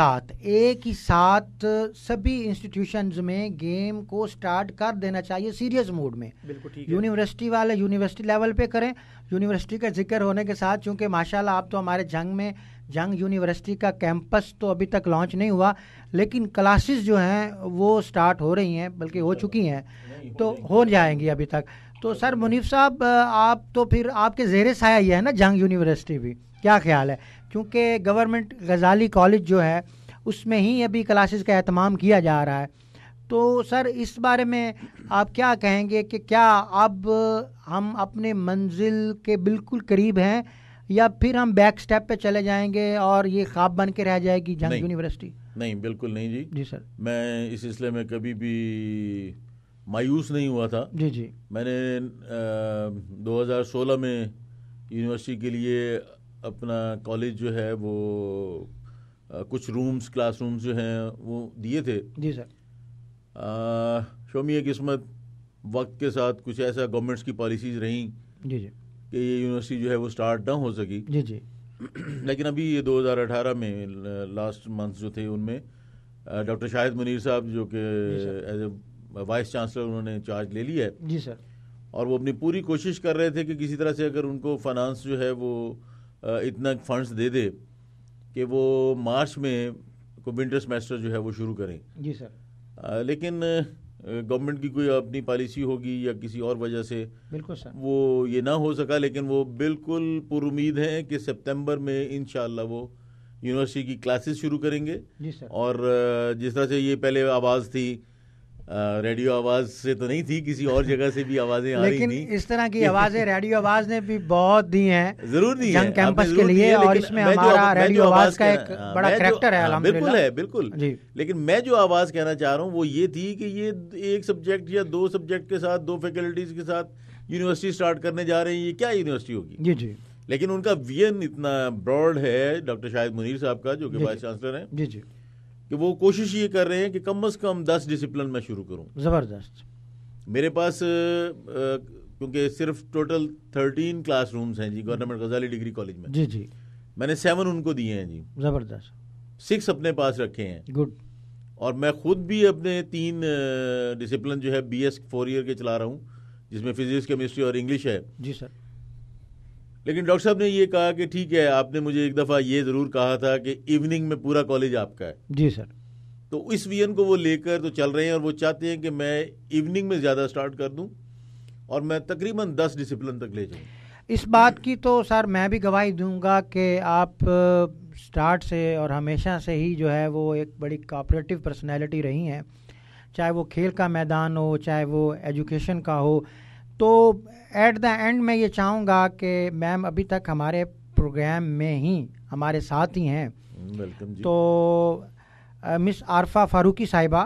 ساتھ سبھی انسٹیٹیوشنز میں گیم کو سٹارٹ کر دینا چاہیے سیریس موڈ میں. یونیورسٹی والے یونیورسٹی لیول پہ کریں. یونیورسٹی کا ذکر ہونے کے ساتھ, چونکہ ماشاءاللہ آپ تو ہمارے جنگ یونیورسٹی کا کیمپس تو ابھی تک لانچ نہیں ہوا, لیکن کلاسز جو ہیں وہ سٹارٹ ہو رہی ہیں, بلکہ ہو چکی ہیں, تو ہو جائیں گی ابھی تک. تو سر منیف صاحب, آپ تو پھر آپ کے زیر سایہ یہ ہے نا جنگ یونیورسٹی بھی, کیا خیال ہے؟ کیونکہ گورنمنٹ غزالی کالج جو ہے اس میں ہی ابھی کلاسز کا اہتمام کیا جا رہا ہے. تو سر اس بارے میں آپ کیا کہیں گے کہ کیا اب ہم اپنے منزل کے بالکل قریب ہیں یا پھر ہم بیک سٹیپ پہ چلے جائیں گے اور یہ خواب بن کے رہ جائے گی جنگ یونیورسٹی؟ نہیں, بالکل نہیں جی. جی سر. میں اس سلسلے میں کبھی بھی مایوس نہیں ہوا تھا. جی جی. میں نے 2016 میں یونیورسٹی کے لیے اپنا کالج جو ہے وہ کچھ رومز, کلاس رومز جو ہیں وہ دیے تھے. جی سر. شومی قسمت وقت کے ساتھ کچھ ایسا گورنمنٹس کی پالیسیز رہیں جی جی کہ یہ یونیورسٹی جو ہے وہ سٹارٹ نہ ہو سکی. جی جی. لیکن ابھی یہ 2018 میں لاسٹ منتھ جو تھے ان میں ڈاکٹر شاہد منیر صاحب جو کہ ایز اے وائس چانسلر انہوں نے چارج لے لیا ہے. جی سر. اور وہ اپنی پوری کوشش کر رہے تھے کہ کسی طرح سے اگر ان کو فائنانس جو ہے وہ اتنا فنڈز دے دے کہ وہ مارچ میں کو ونٹر سیمیسٹر جو ہے وہ شروع کریں. جی سر. لیکن گورنمنٹ کی کوئی اپنی پالیسی ہوگی یا کسی اور وجہ سے بالکل سر وہ یہ نہ ہو سکا. لیکن وہ بالکل پر امید ہیں کہ سپتمبر میں انشاءاللہ وہ یونیورسٹی کی کلاسز شروع کریں گے. جی سر. اور جس طرح سے یہ پہلے آواز تھی ریڈیو آواز سے تو نہیں تھی, کسی اور جگہ سے بھی آوازیں آ رہی تھیں, لیکن اس طرح کی آوازیں ریڈیو آواز نے بھی بہت دی ہیں, ضرور دی جنگ کیمپس کے لیے, اور اس میں ہمارا ریڈیو آواز کا ایک بڑا کریکٹر ہے الحمدللہ. بالکل ہے, بالکل. لیکن میں جو آواز کہنا چاہ رہا ہوں وہ یہ تھی کہ یہ ایک سبجیکٹ یا 2 سبجیکٹ کے ساتھ 2 فیکلٹیز کے ساتھ یونیورسٹی سٹارٹ کرنے جا رہے ہیں, یہ کیا یونیورسٹی ہوگی. جی جی. لیکن ان کا ویژن اتنا براڈ ہے ڈاکٹر شاہد منیر صاحب کا جو کہ وائس چانسلر ہیں. جی جی. کہ وہ کوشش یہ کر رہے ہیں کہ کم از کم 10 ڈسپلن میں شروع کروں. زبردست. میرے پاس کیونکہ صرف ٹوٹل 13 کلاس رومز ہیں جی گورنمنٹ غزالی ڈگری کالج میں. جی جی. میں نے 7 ان کو دیے ہیں جی. زبردست. 6 اپنے پاس رکھے ہیں. گڈ. اور میں خود بھی اپنے 3 ڈسپلن جو ہے BS 4 ایئر کے چلا رہا ہوں, جس میں فزکس, کیمسٹری اور انگلش ہے. جی سر. لیکن ڈاکٹر صاحب نے یہ کہا کہ ٹھیک ہے, آپ نے مجھے ایک دفعہ یہ ضرور کہا تھا کہ ایوننگ میں پورا کالج آپ کا ہے. جی سر. تو اس ویژن کو وہ لے کر تو چل رہے ہیں, اور وہ چاہتے ہیں کہ میں ایوننگ میں زیادہ سٹارٹ کر دوں اور میں تقریباً 10 ڈسپلن تک لے جاؤں. اس بات کی تو سر میں بھی گواہی دوں گا کہ آپ سٹارٹ سے اور ہمیشہ سے ہی جو ہے وہ ایک بڑی کوآپریٹو پرسنالٹی رہی ہیں, چاہے وہ کھیل کا میدان ہو, چاہے وہ ایجوکیشن کا ہو. تو ایٹ دا اینڈ میں یہ چاہوں گا کہ میم ابھی تک ہمارے پروگرام میں ہی ہمارے ساتھ ہی ہیں. ویلکم جی. تو مس عارفہ فاروقی صاحبہ,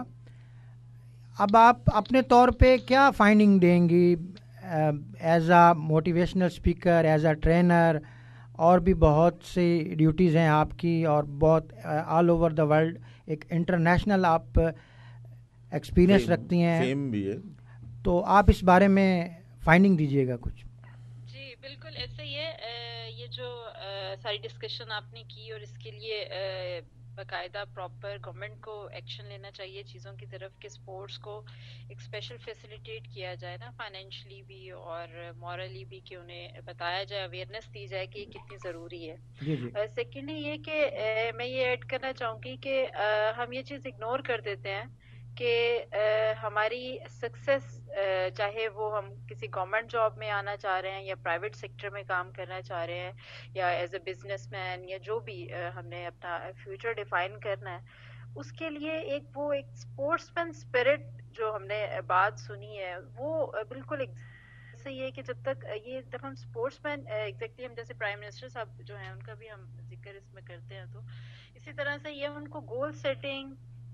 اب آپ اپنے طور پہ کیا فائنڈنگ دیں گی as a motivational speaker, as a trainer, اور بھی بہت سی ڈیوٹیز ہیں آپ کی, اور بہت آل اوور دا ورلڈ ایک انٹرنیشنل آپ ایکسپیرئنس رکھتی ہیں, فیم بھی ہے, تو آپ اس بارے میں فائنڈنگ دیجیے گا کچھ. جی بالکل ایسے ہی ہے. یہ جو ساری ڈسکشن آپ نے کی, اور اس کے لیے باقاعدہ پراپر گورنمنٹ کو ایکشن لینا چاہیے چیزوں کی طرف کہ سپورٹس کو ایک اسپیشل فیسیلیٹیٹ کیا جائے نا, فائنینشلی بھی اور مورلی بھی, کہ انہیں بتایا جائے, اویئرنیس دی جائے کہ یہ کتنی ضروری ہے. سیکنڈلی یہ کہ میں یہ ایڈ کرنا چاہوں گی کہ ہم یہ چیز اگنور کر دیتے ہیں کہ ہماری سکسیس, چاہے وہ ہم کسی گورنمنٹ جاب میں آنا چاہ رہے ہیں یا پرائیویٹ سیکٹر میں کام کرنا چاہ رہے ہیں یا ایز اے بزنس مین, یا جو بھی ہم نے اپنا فیوچر ڈیفائن کرنا ہے, اس کے لیے ایک وہ ایک اسپورٹس مین اسپرٹ جو ہم نے بات سنی ہے وہ بالکل ایسے ہی ہے کہ جب تک یہ جب ہم اسپورٹس مین ایگزیکٹلی, ہم جیسے پرائم منسٹر صاحب جو ہیں ان کا بھی ہم ذکر اس میں کرتے ہیں, تو اسی طرح سے یہ ان کو گول سیٹنگ,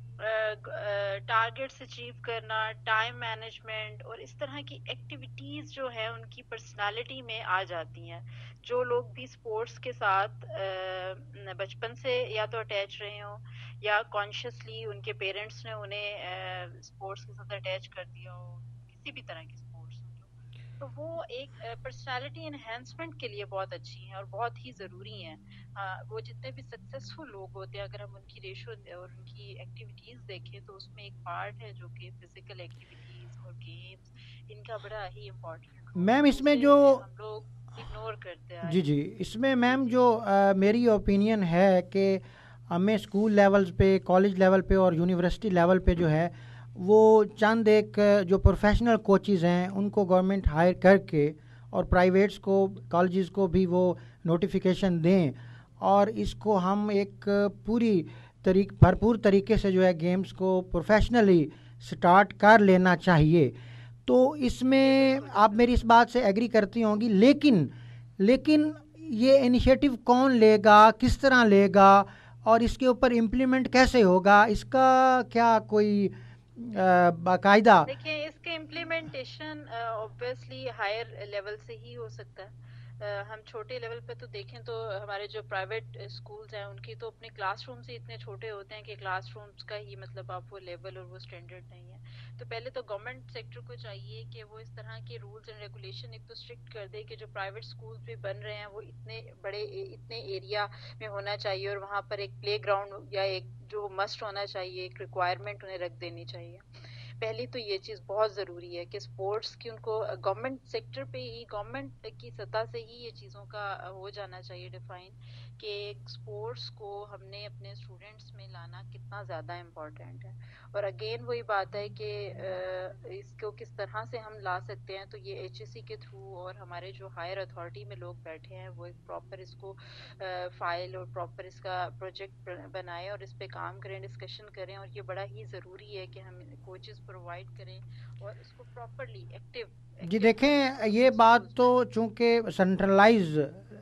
ٹارگیٹس اچیو کرنا, ٹائم مینجمنٹ اور اس طرح کی ایکٹیویٹیز جو ہیں ان کی پرسنالٹی میں آ جاتی ہیں. جو لوگ بھی سپورٹس کے ساتھ بچپن سے یا تو اٹیچ رہے ہوں یا کانشیسلی ان کے پیرنٹس نے انہیں سپورٹس کے ساتھ اٹیچ کر دیا ہو, کسی بھی طرح کی سپورٹس ہو, تو وہ ایک پرسنالٹی انہینسمنٹ کے لیے بہت اچھی ہیں اور بہت ہی ضروری ہیں. وہ جتنے بھی سکسیسفل لوگ ہوتے ہیں, اگر ہم ان کی ریشو اور ان کی ایکٹیویٹیز دیکھیں تو اس میں ایک پارٹ ہے جو کہ فزیکل ایکٹیویٹیز اور گیمز, ان کا بڑا ہی امپورٹنٹ. میم اس میں جو ہم لوگ اگنور کرتے ہیں. جی جی, اس میں میم جو میری اوپینین ہے کہ ہمیں اسکول لیولز پہ, کالج لیول پہ اور یونیورسٹی لیول پہ جو ہے وہ چند ایک جو پروفیشنل کوچز ہیں ان کو گورنمنٹ ہائر کر کے, اور پرائیویٹس کو, کالجز کو بھی وہ نوٹیفیکیشن دیں, اور اس کو ہم ایک بھرپور طریقے سے جو ہے گیمز کو پروفیشنلی سٹارٹ کر لینا چاہیے. تو اس میں آپ میری اس بات سے ایگری کرتی ہوں گی, لیکن یہ انیشیٹو کون لے گا, کس طرح لے گا, اور اس کے اوپر امپلیمنٹ کیسے ہوگا, اس کا کیا کوئی باقاعدہ؟ دیکھیں اس کے امپلیمنٹیشن اوبویسلی ہائر لیول سے ہی ہو سکتا ہے. ہم چھوٹے لیول پہ تو دیکھیں تو ہمارے جو پرائیویٹ اسکولز ہیں ان کی تو اپنے کلاس رومز ہی اتنے چھوٹے ہوتے ہیں کہ کلاس رومز کا ہی مطلب آپ وہ لیول اور وہ اسٹینڈرڈ نہیں ہے. تو پہلے تو گورنمنٹ سیکٹر کو چاہیے کہ وہ اس طرح کے رولز اینڈ ریگولیشن ایک تو اسٹرکٹ کر دے کہ جو پرائیویٹ اسکولز بھی بن رہے ہیں وہ اتنے ایریا میں ہونا چاہیے اور وہاں پر ایک پلے گراؤنڈ یا ایک جو مسٹ ہونا چاہیے، ایک ریکوائرمنٹ انہیں رکھ دینی چاہیے. پہلی تو یہ چیز بہت ضروری ہے کہ اسپورٹس کی ان کو گورنمنٹ سیکٹر پہ ہی، گورنمنٹ کی سطح سے ہی یہ چیزوں کا ہو جانا چاہیے ڈیفائن کہ اسپورٹس کو ہم نے اپنے اسٹوڈنٹس میں لانا کتنا زیادہ امپورٹنٹ ہے. اور اگین وہی بات ہے کہ اس کو کس طرح سے ہم لا سکتے ہیں، تو یہ ایچ ایس سی کے تھرو اور ہمارے جو ہائر اتھارٹی میں لوگ بیٹھے ہیں وہ ایک پراپر اس کو فائل اور پراپر اس کا پروجیکٹ بنائیں اور اس پہ کام کریں، ڈسکشن کریں. اور یہ بڑا ہی ضروری ہے کہ ہم کوچز پرووائڈ کریں اور اس کو پراپرلی ایکٹیو. جی دیکھیں، یہ بات تو چونکہ سینٹرلائز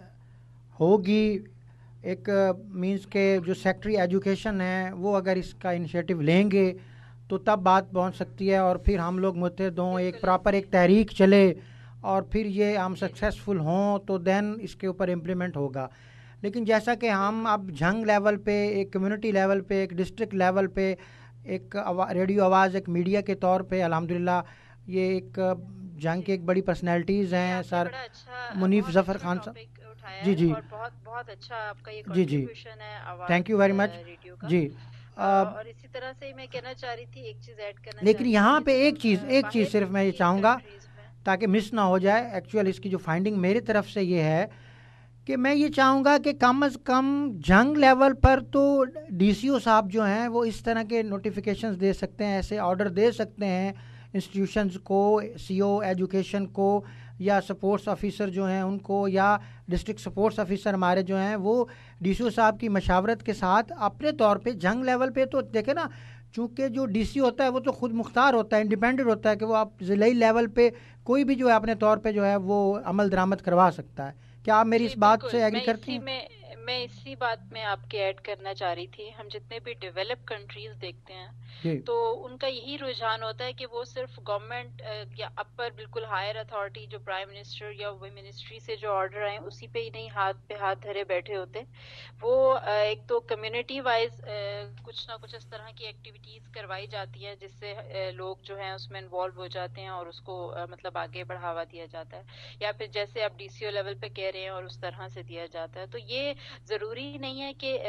ہوگی، ایک مینس کہ جو سیکٹری ایجوکیشن ہے وہ اگر اس کا انیشیٹو لیں گے تو تب بات پہنچ سکتی ہے اور پھر ہم لوگ متحد ہوں، ایک پراپر ایک تحریک چلے اور پھر یہ ہم سکسیزفل ہوں تو دین اس کے اوپر امپلیمنٹ ہوگا. لیکن جیسا کہ ہم اب جھنگ لیول پہ، ایک کمیونٹی لیول پہ، ایک ڈسٹرکٹ لیول پہ، ایک ریڈیو آواز ایک میڈیا کے طور پہ الحمدللہ یہ ایک جھنگ کی ایک بڑی پرسنالٹیز ہیں سر منیف ظفر خان صاحب. جی جی بہت اچھا آپ کا یہ جی کنٹریبیوشن ہے. Thank you very much. جی اور اسی طرح سے میں کہنا چاہ رہی تھی ایک چیز ایڈ کرنا، لیکن یہاں پہ ایک چیز صرف میں یہ چاہوں گا تاکہ مس نہ ہو جائے. ایکچوئل اس کی جو فائنڈنگ میری طرف سے یہ ہے کہ میں یہ چاہوں گا کہ کم از کم جنگ لیول پر تو ڈی سی او صاحب جو ہیں وہ اس طرح کے نوٹیفیکیشنز دے سکتے ہیں، ایسے آرڈر دے سکتے ہیں انسٹیٹیوشنز کو، سی او ایجوکیشن کو یا سپورٹس آفیسر جو ہیں ان کو، یا ڈسٹرکٹ سپورٹس آفیسر ہمارے جو ہیں وہ ڈی سی او صاحب کی مشاورت کے ساتھ اپنے طور پہ جنگ لیول پہ. تو دیکھیں نا، چونکہ جو ڈی سی ہوتا ہے وہ تو خود مختار ہوتا ہے، انڈیپینڈنٹ ہوتا ہے کہ وہ آپ ضلعی لیول پہ کوئی بھی جو ہے اپنے طور پہ جو ہے وہ عمل درآمد کروا سکتا ہے. کیا آپ میری اس بات سے ایگری کرتی ہیں؟ میں اسی بات میں آپ کے ایڈ کرنا چاہ رہی تھی. ہم جتنے بھی ڈیولپ کنٹریز دیکھتے ہیں تو ان کا یہی رجحان ہوتا ہے کہ وہ صرف گورنمنٹ یا اپر بالکل ہائر اتھارٹی جو پرائم منسٹر یا وہ منسٹری سے جو آرڈر آئیں اسی پہ ہی نہیں ہاتھ پہ ہاتھ دھرے بیٹھے ہوتے. وہ ایک تو کمیونٹی وائز کچھ نہ کچھ اس طرح کی ایکٹیویٹیز کروائی جاتی ہیں جس سے لوگ جو ہیں اس میں انوالو ہو جاتے ہیں اور اس کو مطلب آگے بڑھاوا دیا جاتا ہے، یا پھر جیسے آپ ڈی سی او لیول پہ کہہ رہے ہیں اور اس طرح سے دیا جاتا ہے. تو یہ ضروری نہیں ہے کہ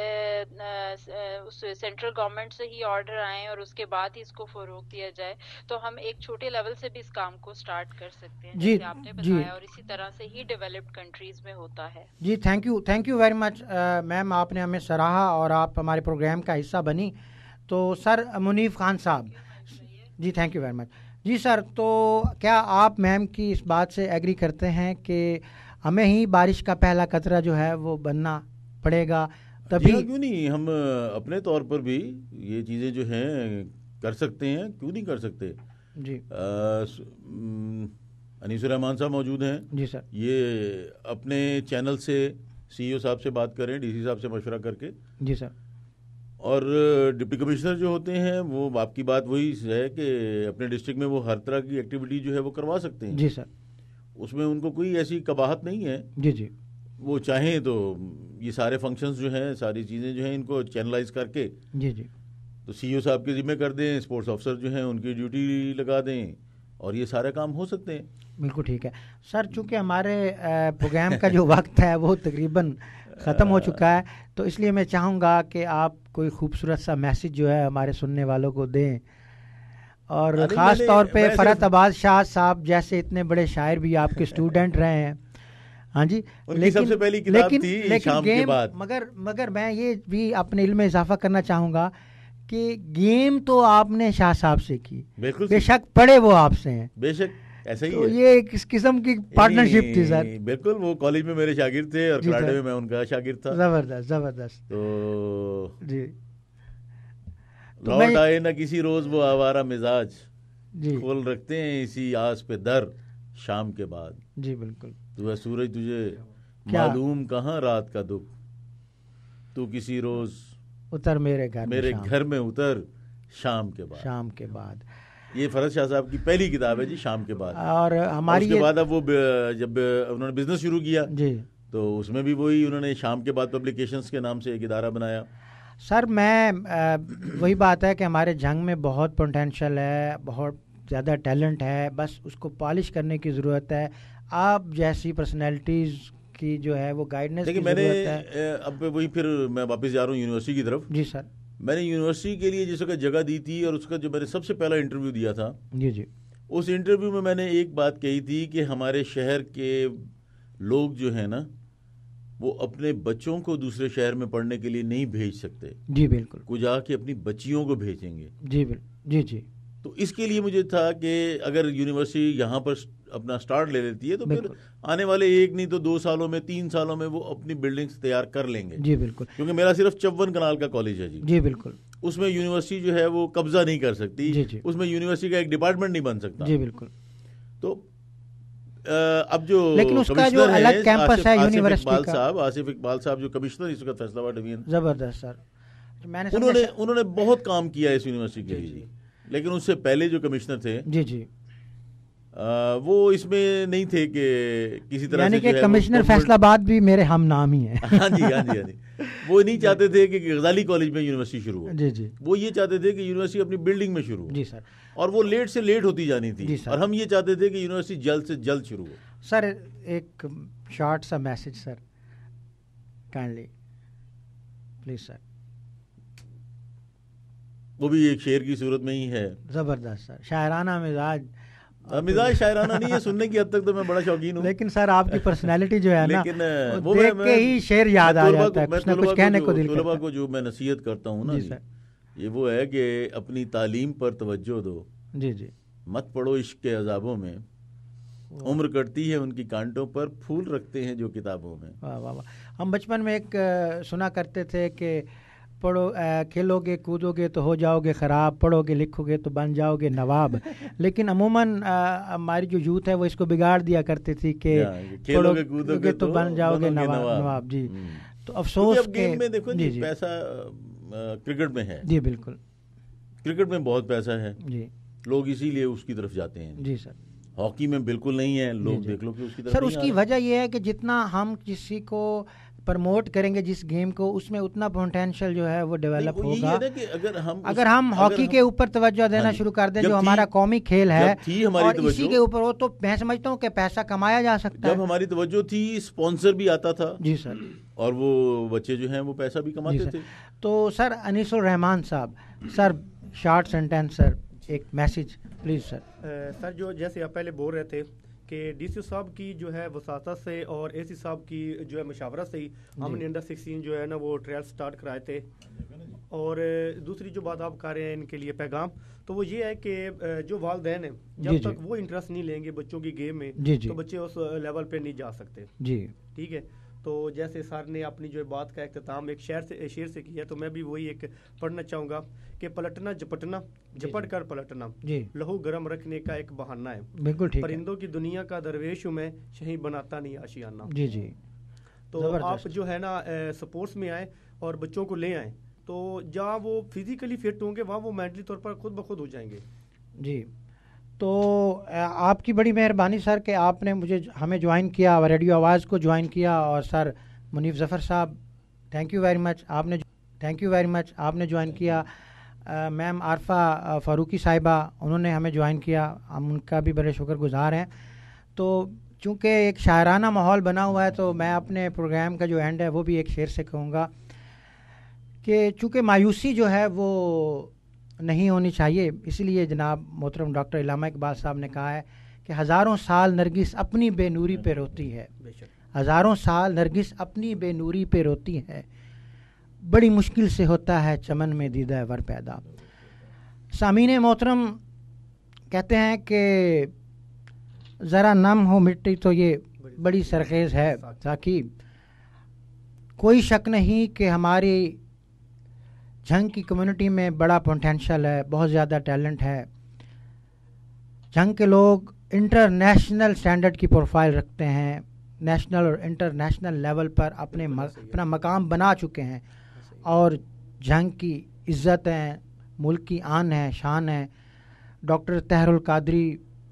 اس سینٹرل گورنمنٹ سے ہی آرڈر آئیں اور اس کے بعد ہی اس کو فروغ دیا جائے. تو ہم ایک چھوٹے لیول سے بھی اس کام کو سٹارٹ کر سکتے ہیں جیسے آپ نے بتایا، اور اسی طرح سے ہی ڈیولپڈ کنٹریز میں ہوتا ہے. جی thank you very much ma'am, آپ نے ہمیں سراہا اور آپ ہمارے پروگرام کا حصہ بنی. تو سر منیف خان صاحب، جی تھینک یو ویری مچ. جی سر، تو کیا آپ میم کی اس بات سے ایگری کرتے ہیں کہ ہمیں ہی بارش کا پہلا قطرہ جو ہے وہ بننا پڑے گا؟ تبھی کیوں نہیں ہم اپنے طور پر بھی یہ چیزیں جو ہیں کر سکتے ہیں، کیوں نہیں کر سکتے؟ جی انیس الرحمان صاحب موجود ہیں. جی سر، یہ اپنے چینل سے سی او صاحب سے بات کریں، ڈی سی صاحب سے مشورہ کر کے. جی سر. اور ڈپٹی کمشنر جو ہوتے ہیں وہ آپ کی بات وہی ہے کہ اپنے ڈسٹرکٹ میں وہ ہر طرح کی ایکٹیویٹی جو ہے وہ کروا سکتے ہیں. جی سر. اس میں ان کو کوئی ایسی قباحت نہیں ہے. جی جی. وہ چاہیں تو یہ سارے فنکشنز جو ہیں، ساری چیزیں جو ہیں ان کو چینلائز کر کے جی جی تو سی او صاحب کے ذمہ کر دیں، اسپورٹس افسر جو ہیں ان کی ڈیوٹی لگا دیں اور یہ سارے کام ہو سکتے ہیں. بالکل ٹھیک ہے سر. چونکہ ہمارے پروگرام کا جو وقت ہے وہ تقریباً ختم ہو چکا ہے، تو اس لیے میں چاہوں گا کہ آپ کوئی خوبصورت سا میسج جو ہے ہمارے سننے والوں کو دیں، اور خاص طور پہ فرحت عباس شاہ صاحب جیسے اتنے بڑے شاعر بھی آپ کے اسٹوڈنٹ رہے ہیں. ہاں جی، سب سے پہلی کتاب تھی شام کے بعد. مگر میں یہ بھی اپنے علم میں اضافہ کرنا چاہوں گا کہ گیم تو آپ نے شاہ صاحب سے کی، بے شک پڑھے وہ آپ سے ہیں، بے شک ایسا ہی ہے. یہ کس قسم کی پارٹنرشپ تھی سر؟ بالکل، وہ کالج میں میرے شاگرد تھے اور کراٹے میں ان کا شاگرد تھا. زبردست زبردست. تو جی لوٹ آئے نہ کسی روز وہ آوارہ مزاج، جی کھول رکھتے ہیں اسی آس پہ در شام کے بعد. جی بالکل. تو ہے سورج تجھے معلوم کہاں رات کا دکھ، تو کسی روز اتر میرے گھر میں اتر شام کے بعد. یہ فرحت شاہ صاحب کی پہلی کتاب ہے جی، شام کے بعد. اور ہماری اس کے بعد اب وہ جب انہوں نے بزنس شروع کیا جی تو اس میں بھی وہی انہوں نے شام کے بعد پبلیکیشنز کے نام سے ایک ادارہ بنایا. سر میں وہی بات ہے کہ ہمارے جھنگ میں بہت پوٹینشیل ہے, بہت زیادہ ٹیلنٹ ہے, بس اس کو پالش کرنے کی ضرورت ہے. آپ جیسی پرسنالٹیز کی جو ہے وہ گائیڈنس کی ضرورت ہے. اب وہی پھر میں واپس جا رہا ہوں یونیورسٹی کی طرف. جی سر. میں نے یونیورسٹی کے لیے جس وقت جگہ دی تھی اور اس کا جو میں نے سب سے پہلا انٹرویو دیا تھا, جی جی, اس انٹرویو میں نے ایک بات کہی تھی کہ ہمارے شہر کے لوگ جو ہیں نا وہ اپنے بچوں کو دوسرے شہر میں پڑھنے کے لیے نہیں بھیج سکتے. جی بالکل. وہ جا کے اپنی بچیوں کو بھیجیں گے. جی بالکل. جی جی. تو اس کے لیے مجھے تھا کہ اگر یونیورسٹی یہاں پر اپنا سٹارٹ لے لیتی ہے تو پھر آنے والے 1 نہیں تو 2 سالوں میں 3 سالوں میں وہ اپنی بلڈنگز تیار کر لیں گے. جی بالکل. کیونکہ میرا صرف 54 کنال کا کالج ہے. جی جی بالکل. اس میں یونیورسٹی جو ہے وہ قبضہ نہیں کر سکتی. جی جی. اس میں یونیورسٹی کا ایک ڈپارٹمنٹ نہیں بن سکتا. جی بالکل. تو اب جو لیکن اس کا جو الگ کیمپس ہے یونیورسٹی کا, آصف اقبال صاحب جو کمشنر اس وقت فیصلہ آباد ڈویژن, زبردست سر. انہوں نے بہت کام کیا اس یونیورسٹی کے لیے. لیکن اس سے پہلے جو کمشنر تھے جی جی وہ اس میں نہیں تھے کہ کسی طرح یعنی کہ کمشنر فیصلہ آباد بھی میرے ہم نام ہی ہیں. ہاں جی ہاں جی ہاں جی. وہ نہیں چاہتے تھے کہ غزالی کالج میں یونیورسٹی شروع ہو. جی جی. وہ یہ چاہتے تھے کہ یونیورسٹی اپنی بلڈنگ میں شروع ہو. جی سر. اور وہ لیٹ سے لیٹ ہوتی جانی تھی. اور ہم یہ چاہتے تھے کہ یونیورسٹی جلد سے جلد شروع ہو. سر ایک شارٹ سا message sir, kindly please sir. وہ بھی ایک شعر کی صورت میں ہی ہے. زبردست سر. شاعرانہ مزاج شاعرانہ نہیں ہے, سننے کی حد تک تو میں بڑا شوقین ہوں. لیکن سر آپ کی پرسنالٹی جو ہے نا وہ دیکھ کے ہی شعر یاد آ جاتا ہے. کچھ نہ کچھ کہنے کو دل کرتا ہے. طلباء کو جو میں نصیحت کرتا ہوں نا یہ وہ ہے کہ اپنی تعلیم پر توجہ دو. جی جی. مت پڑھو عشق کے عذابوں میں, عمر کٹتی ہے ان کی کانٹوں پر, پھول رکھتے ہیں جو کتابوں میں. واہ واہ واہ. ہم بچپن میں ایک سنا کرتے تھے کہ پڑھو کھیلو گے کودو گے تو ہو جاؤ گے خراب, پڑھو گے لکھو گے تو بن جاؤ گے نواب. لیکن عموماً ہماری جو یوتھ ہے وہ اس کو بگاڑ دیا کرتی تھی کہ کھیلو گے کودو گے تو بن جاؤ گے نواب. جی تو افسوس گیم میں دیکھو جی پیسہ کرکٹ میں ہے. جی بالکل. کرکٹ میں بہت پیسہ ہے. جی لوگ اسی لیے اس کی طرف جاتے ہیں. جی سر. ہاکی میں بالکل نہیں ہے. لوگ دیکھ لو کہ اس کی طرف. سر اس کی وجہ یہ ہے کہ جتنا ہم کسی کو پرموٹ کریں گے جس گیم کو, اس میں اتنا پوٹینشیل جو ہے وہ ڈیولپ ہوگا. اگر ہم ہاکی کے اوپر توجہ دینا شروع کر دیں جو ہمارا قومی کھیل ہے اور اسی کے اوپر ہو, تو میں سمجھتا ہوں کہ پیسہ کمایا جا سکتا ہے. جب ہماری توجہ تھی اسپانسر بھی آتا تھا. جی سر. اور وہ بچے جو ہیں وہ پیسہ بھی کماتے تھے. تو سر انیس الرحمان صاحب, سر شارٹ سینٹینس سر, ایک میسج پلیز سر. سر جو جیسے آپ پہلے بول رہے تھے کہ ڈی سی صاحب کی جو ہے وساطت سے اور اے سی صاحب کی جو ہے مشاورت سے ہی ہم نے انڈر 16 جو ہے نا وہ ٹرائل سٹارٹ کرائے تھے. اور دوسری جو بات آپ کر رہے ہیں ان کے لیے پیغام, تو وہ یہ ہے کہ جو والدین ہیں جب تک وہ انٹرسٹ نہیں لیں گے بچوں کی گیم میں تو بچے اس لیول پہ نہیں جا سکتے. جی ٹھیک ہے. تو جیسے سر نے اپنی جو بات کا اختتام ایک شعر سے کیا, تو میں بھی وہی ایک پڑھنا چاہوں گا کہ پلٹنا جپٹنا جپٹ کر پلٹنا لہو گرم رکھنے کا ایک بہانہ ہے. بالکل ٹھیک. پرندوں کی دنیا کا درویش ہوں میں, شہیں بناتا نہیں آشیانہ. جی جی. تو آپ جو ہے نا سپورٹس میں آئیں اور بچوں کو لے آئیں, تو جہاں وہ فزیکلی فٹ ہوں گے وہاں وہ مینٹلی طور پر خود بخود ہو جائیں گے. جی. تو آپ کی بڑی مہربانی سر کہ آپ نے ہمیں جوائن کیا, ریڈیو آواز کو جوائن کیا. اور سر منیف ظفر صاحب تھینک یو ویری مچ, آپ نے جوائن کیا. میم عارفہ فاروقی صاحبہ انہوں نے ہمیں جوائن کیا, ہم ان کا بھی بڑے شکر گزار ہیں. تو چونکہ ایک شاعرانہ ماحول بنا ہوا ہے تو میں اپنے پروگرام کا جو اینڈ ہے وہ بھی ایک شعر سے کہوں گا کہ چونکہ مایوسی جو ہے وہ نہیں ہونی چاہیے, اس لیے جناب محترم ڈاکٹر علامہ اقبال صاحب نے کہا ہے کہ ہزاروں سال نرگس اپنی بے نوری پہ روتی ہے, ہزاروں سال نرگس اپنی بے نوری پہ روتی ہے, بڑی مشکل سے ہوتا ہے چمن میں دیدہ ور پیدا. سامعین محترم کہتے ہیں کہ ذرا نم ہو مٹی تو یہ بڑی سرخیز ہے ساقی. کوئی شک نہیں کہ ہماری جھنگ کی کمیونٹی میں بڑا پوٹینشیل ہے, بہت زیادہ ٹیلنٹ ہے. جھنگ کے لوگ انٹرنیشنل سٹینڈرڈ کی پروفائل رکھتے ہیں, نیشنل اور انٹرنیشنل لیول پر اپنا مقام بنا چکے ہیں, اور جھنگ کی عزت ہیں, ملک کی آن ہے, شان ہے. ڈاکٹر طاہر القادری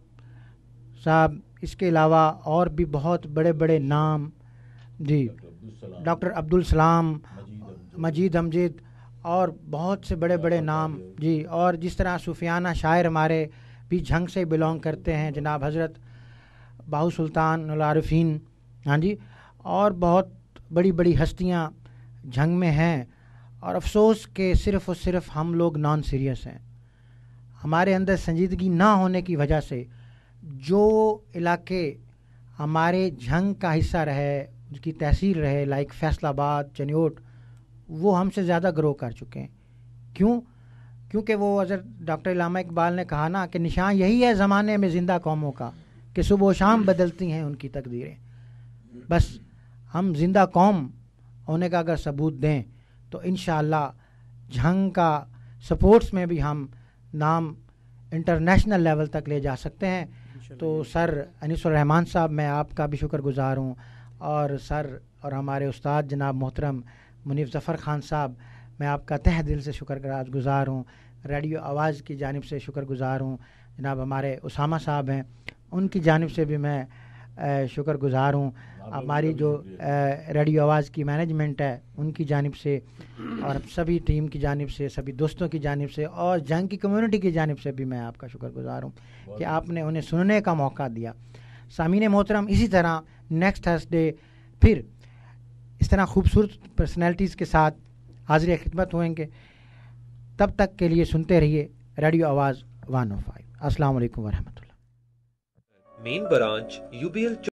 صاحب, اس کے علاوہ اور بھی بہت بڑے بڑے نام, جی ڈاکٹر عبدالسلام, مجید امجد, اور بہت سے بڑے بڑے نام جی، اور جس طرح صوفیانہ شاعر ہمارے بھی جھنگ سے بلونگ کرتے ہیں، جناب حضرت باہو سلطان العارفین، ہاں جی، اور بہت بڑی بڑی ہستیاں جھنگ میں ہیں. اور افسوس کہ صرف اور صرف ہم لوگ نان سیریس ہیں. ہمارے اندر سنجیدگی نہ ہونے کی وجہ سے جو علاقے ہمارے جھنگ کا حصہ رہے، اس کی تحصیل رہے، لائک فیصل آباد، چنیوٹ، وہ ہم سے زیادہ گرو کر چکے ہیں. کیونکہ وہ حضرت ڈاکٹر علامہ اقبال نے کہا نا کہ نشان یہی ہے زمانے میں زندہ قوموں کا کہ صبح و شام بدلتی ہیں ان کی تقدیریں. بس ہم زندہ قوم ہونے کا اگر ثبوت دیں تو انشاءاللہ جھنگ کا سپورٹس میں بھی ہم نام انٹرنیشنل لیول تک لے جا سکتے ہیں. تو سر انیس الرحمان صاحب، میں آپ کا بھی شکر گزار ہوں، اور سر اور ہمارے استاد جناب محترم منیف ظفر خان صاحب، میں آپ کا تہ دل سے شکر گزار ہوں. ریڈیو آواز کی جانب سے شکر گزار ہوں. جناب ہمارے اسامہ صاحب ہیں، ان کی جانب سے بھی میں شکر گزار ہوں. ہماری جو ریڈیو آواز کی مینجمنٹ ہے ان کی جانب سے، اور سبھی ٹیم کی جانب سے، سبھی دوستوں کی جانب سے، اور جنگ کی کمیونٹی کی جانب سے بھی میں آپ کا شکر گزار ہوں کہ آپ نے انہیں سننے کا موقع دیا. سامعین محترم، اسی طرح نیکسٹ تھرسڈے پھر اس طرح خوبصورت پرسنالٹیز کے ساتھ حاضر خدمت ہوئیں گے. تب تک کے لیے سنتے رہیے ریڈیو آواز 105. السلام علیکم ورحمۃ اللہ. مین برانچ UBL